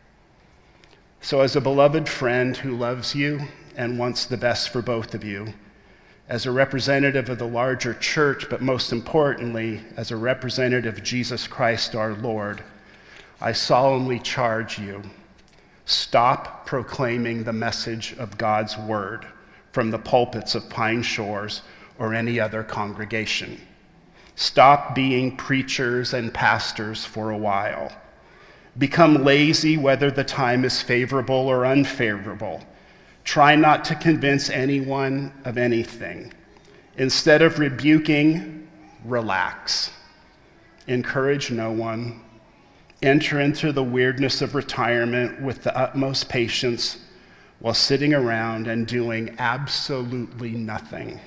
So as a beloved friend who loves you and wants the best for both of you, as a representative of the larger church, but most importantly, as a representative of Jesus Christ our Lord, I solemnly charge you, stop proclaiming the message of God's word from the pulpits of Pine Shores or any other congregation. Stop being preachers and pastors for a while. Become lazy whether the time is favorable or unfavorable. Try not to convince anyone of anything. Instead of rebuking, relax. Encourage no one. Enter into the weirdness of retirement with the utmost patience while sitting around and doing absolutely nothing.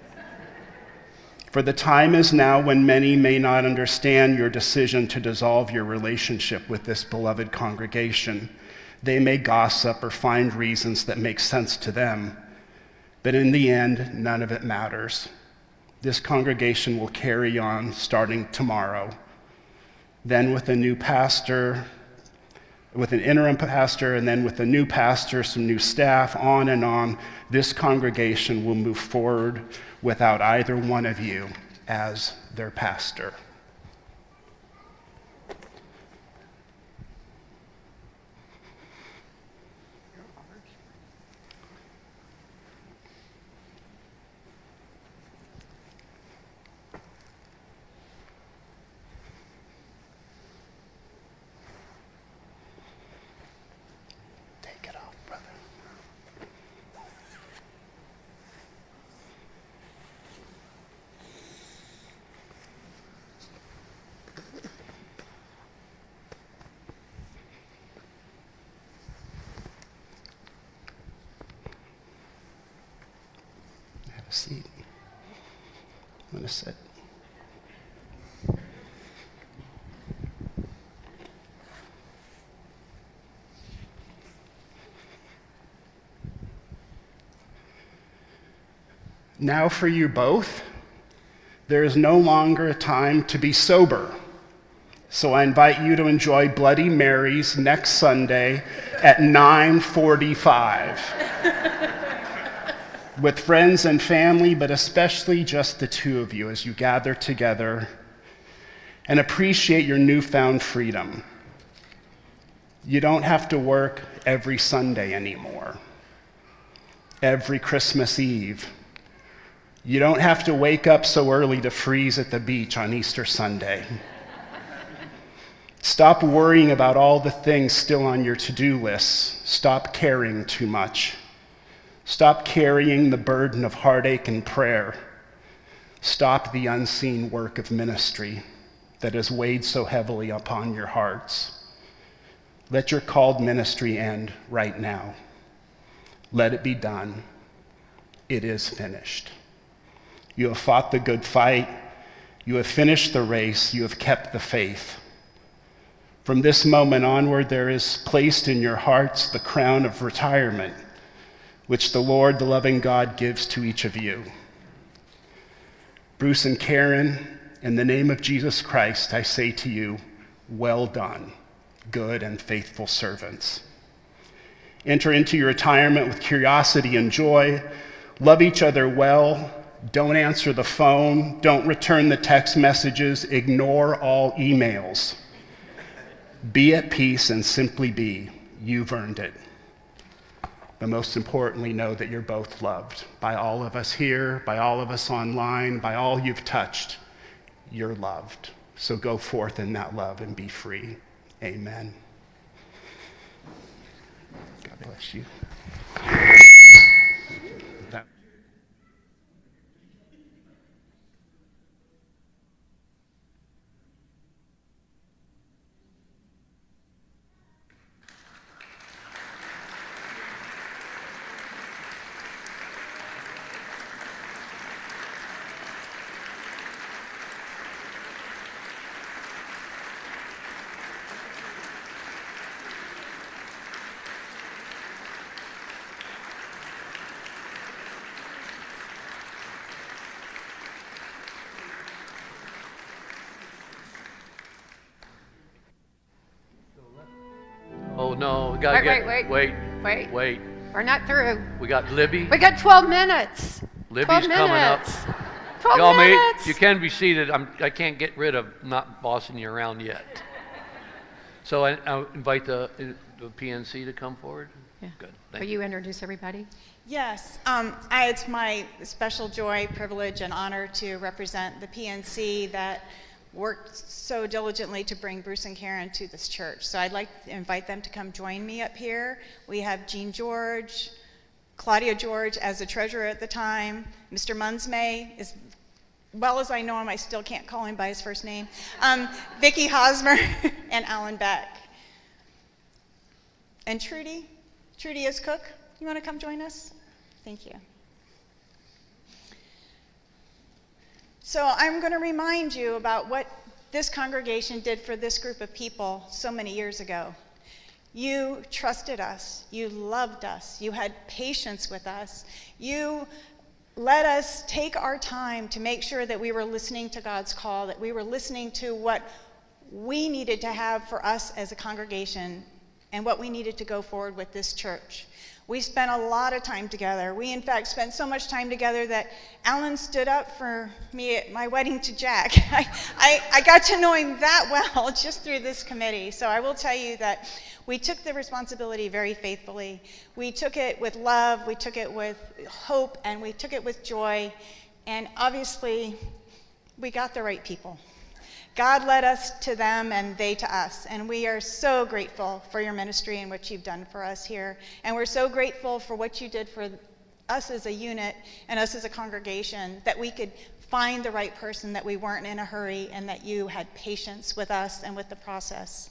For the time is now when many may not understand your decision to dissolve your relationship with this beloved congregation. They may gossip or find reasons that make sense to them, but in the end, none of it matters. This congregation will carry on starting tomorrow. then with a new pastor, with an interim pastor, and then with a new pastor, some new staff, on and on, this congregation will move forward without either one of you as their pastor. Seat. I'm going to sit. Now for you both, there is no longer a time to be sober. So I invite you to enjoy Bloody Marys next Sunday at 9:45. With friends and family, but especially just the two of you as you gather together and appreciate your newfound freedom. You don't have to work every Sunday anymore, every Christmas Eve. You don't have to wake up so early to freeze at the beach on Easter Sunday. Stop worrying about all the things still on your to-do lists. Stop caring too much. Stop carrying the burden of heartache and prayer. Stop the unseen work of ministry that has weighed so heavily upon your hearts. Let your called ministry end right now. Let it be done. It is finished. You have fought the good fight. You have finished the race. You have kept the faith. From this moment onward, there is placed in your hearts the crown of retirement, which the Lord, the loving God, gives to each of you. Bruce and Karen, in the name of Jesus Christ, I say to you, well done, good and faithful servants. Enter into your retirement with curiosity and joy. Love each other well. Don't answer the phone. Don't return the text messages. Ignore all emails. Be at peace and simply be. You've earned it. But most importantly, know that you're both loved by all of us here, by all of us online, by all you've touched. You're loved. So go forth in that love and be free. Amen. God bless you. Oh no, we gotta wait. Wait. We're not through. We got Libby. We got 12 minutes. Libby's 12 coming up. minutes. 12 Y'all minutes. you can be seated. I can't get rid of not bossing you around yet. So I invite the PNC to come forward. Yeah. Good. Will you introduce everybody? Yes, it's my special joy, privilege, and honor to represent the PNC that worked so diligently to bring Bruce and Karen to this church. So I'd like to invite them to come join me up here. We have Jean George, Claudia George as the treasurer at the time. Mr. Munsmay, as well as I know him, I still can't call him by his first name. Vicki Hosmer and Alan Beck. And Trudy is cook. You want to come join us? Thank you. So I'm going to remind you about what this congregation did for this group of people so many years ago. You trusted us. You loved us. You had patience with us. You let us take our time to make sure that we were listening to God's call, that we were listening to what we needed to have for us as a congregation and what we needed to go forward with this church. We spent a lot of time together. We, in fact, spent so much time together that Alan stood up for me at my wedding to Jack. I got to know him that well just through this committee. So I will tell you that we took the responsibility very faithfully. We took it with love, we took it with hope, and we took it with joy. And obviously, we got the right people. God led us to them and they to us. And we are so grateful for your ministry and what you've done for us here. And we're so grateful for what you did for us as a unit and us as a congregation, that we could find the right person, that we weren't in a hurry, and that you had patience with us and with the process.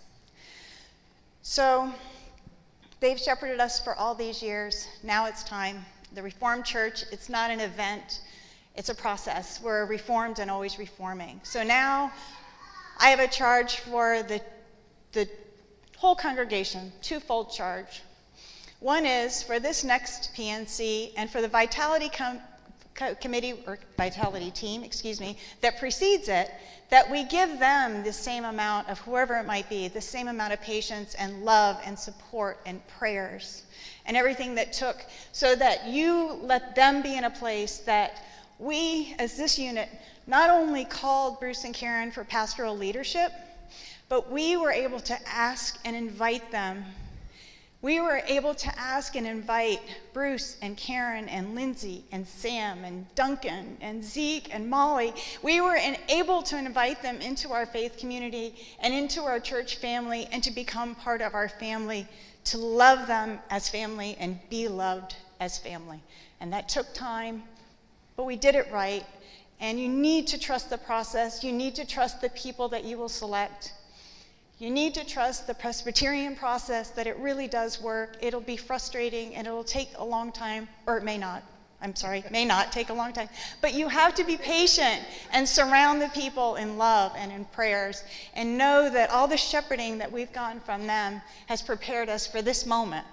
So they've shepherded us for all these years. Now it's time. The Reformed Church, it's not an event, it's a process. We're reformed and always reforming. So now I have a charge for the whole congregation, twofold charge. One is for this next PNC and for the Vitality Committee, or Vitality Team, that precedes it, that we give them the same amount of, whoever it might be, the same amount of patience and love and support and prayers and everything that took, so that you let them be in a place that we, as this unit, not only called Bruce and Karen for pastoral leadership, but we were able to ask and invite them. We were able to ask and invite Bruce and Karen and Lindsay and Sam and Duncan and Zeke and Molly. We were able to invite them into our faith community and into our church family and to become part of our family, to love them as family and be loved as family. And that took time, but we did it right. And you need to trust the process. You need to trust the people that you will select. You need to trust the Presbyterian process, that it really does work. It'll be frustrating and it'll take a long time, or it may not. May not take a long time. But you have to be patient and surround the people in love and in prayers, and know that all the shepherding that we've gotten from them has prepared us for this moment.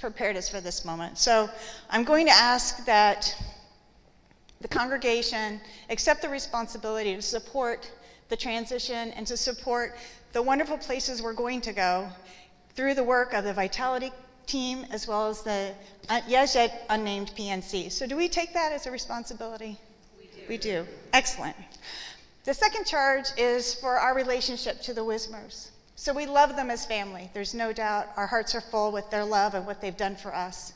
So I'm going to ask that the congregation accept the responsibility to support the transition and to support the wonderful places we're going to go through the work of the Vitality Team as well as the yes yet unnamed PNC. So do we take that as a responsibility? We do. Excellent. The second charge is for our relationship to the Wismers. So we love them as family. There's no doubt our hearts are full with their love and what they've done for us.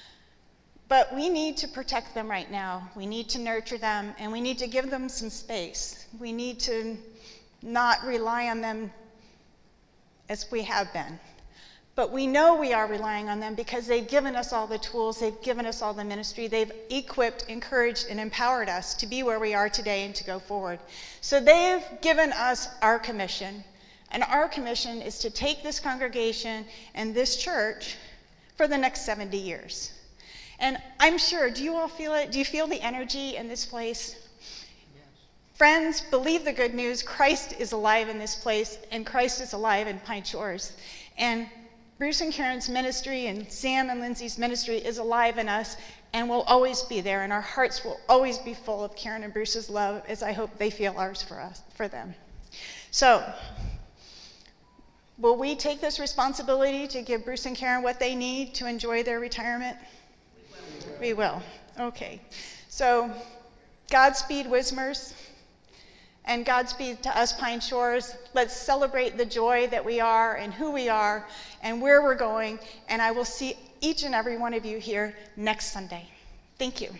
But we need to protect them right now. We need to nurture them, and we need to give them some space. We need to not rely on them as we have been. But we know we are relying on them because they've given us all the tools, they've given us all the ministry, they've equipped, encouraged, and empowered us to be where we are today and to go forward. So they've given us our commission, and our commission is to take this congregation and this church for the next 70 years. And I'm sure, do you all feel it? Do you feel the energy in this place? Yes. Friends, believe the good news. Christ is alive in this place, and Christ is alive in Pine Shores. And Bruce and Karen's ministry and Sam and Lindsay's ministry is alive in us and will always be there, and our hearts will always be full of Karen and Bruce's love, as I hope they feel ours for them. So, will we take this responsibility to give Bruce and Karen what they need to enjoy their retirement? We will. Okay. So, Godspeed, Wismers, and Godspeed to us, Pine Shores. Let's celebrate the joy that we are and who we are and where we're going. And I will see each and every one of you here next Sunday. Thank you.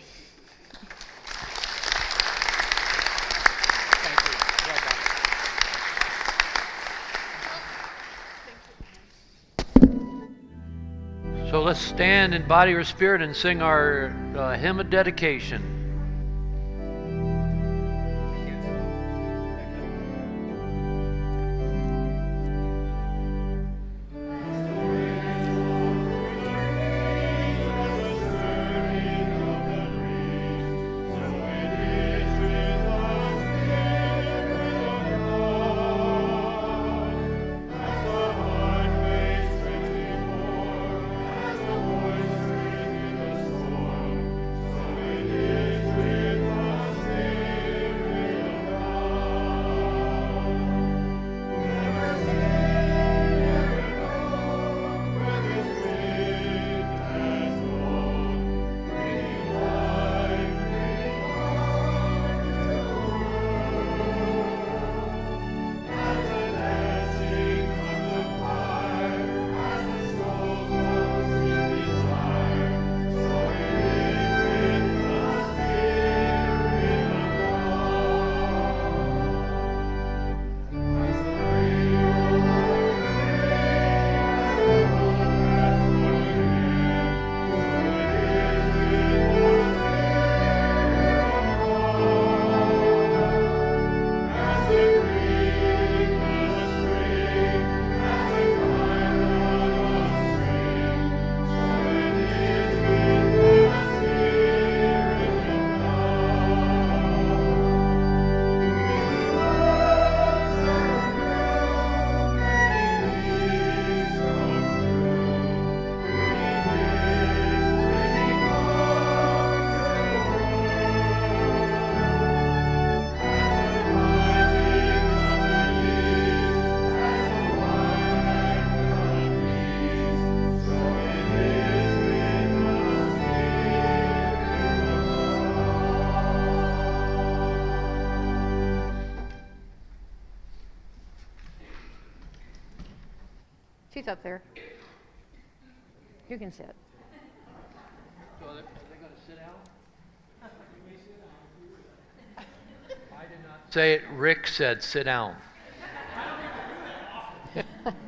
So let's stand in body or spirit and sing our hymn of dedication. It She's up there. You can sit. So are they going to sit down? I did not say it. Rick said sit down.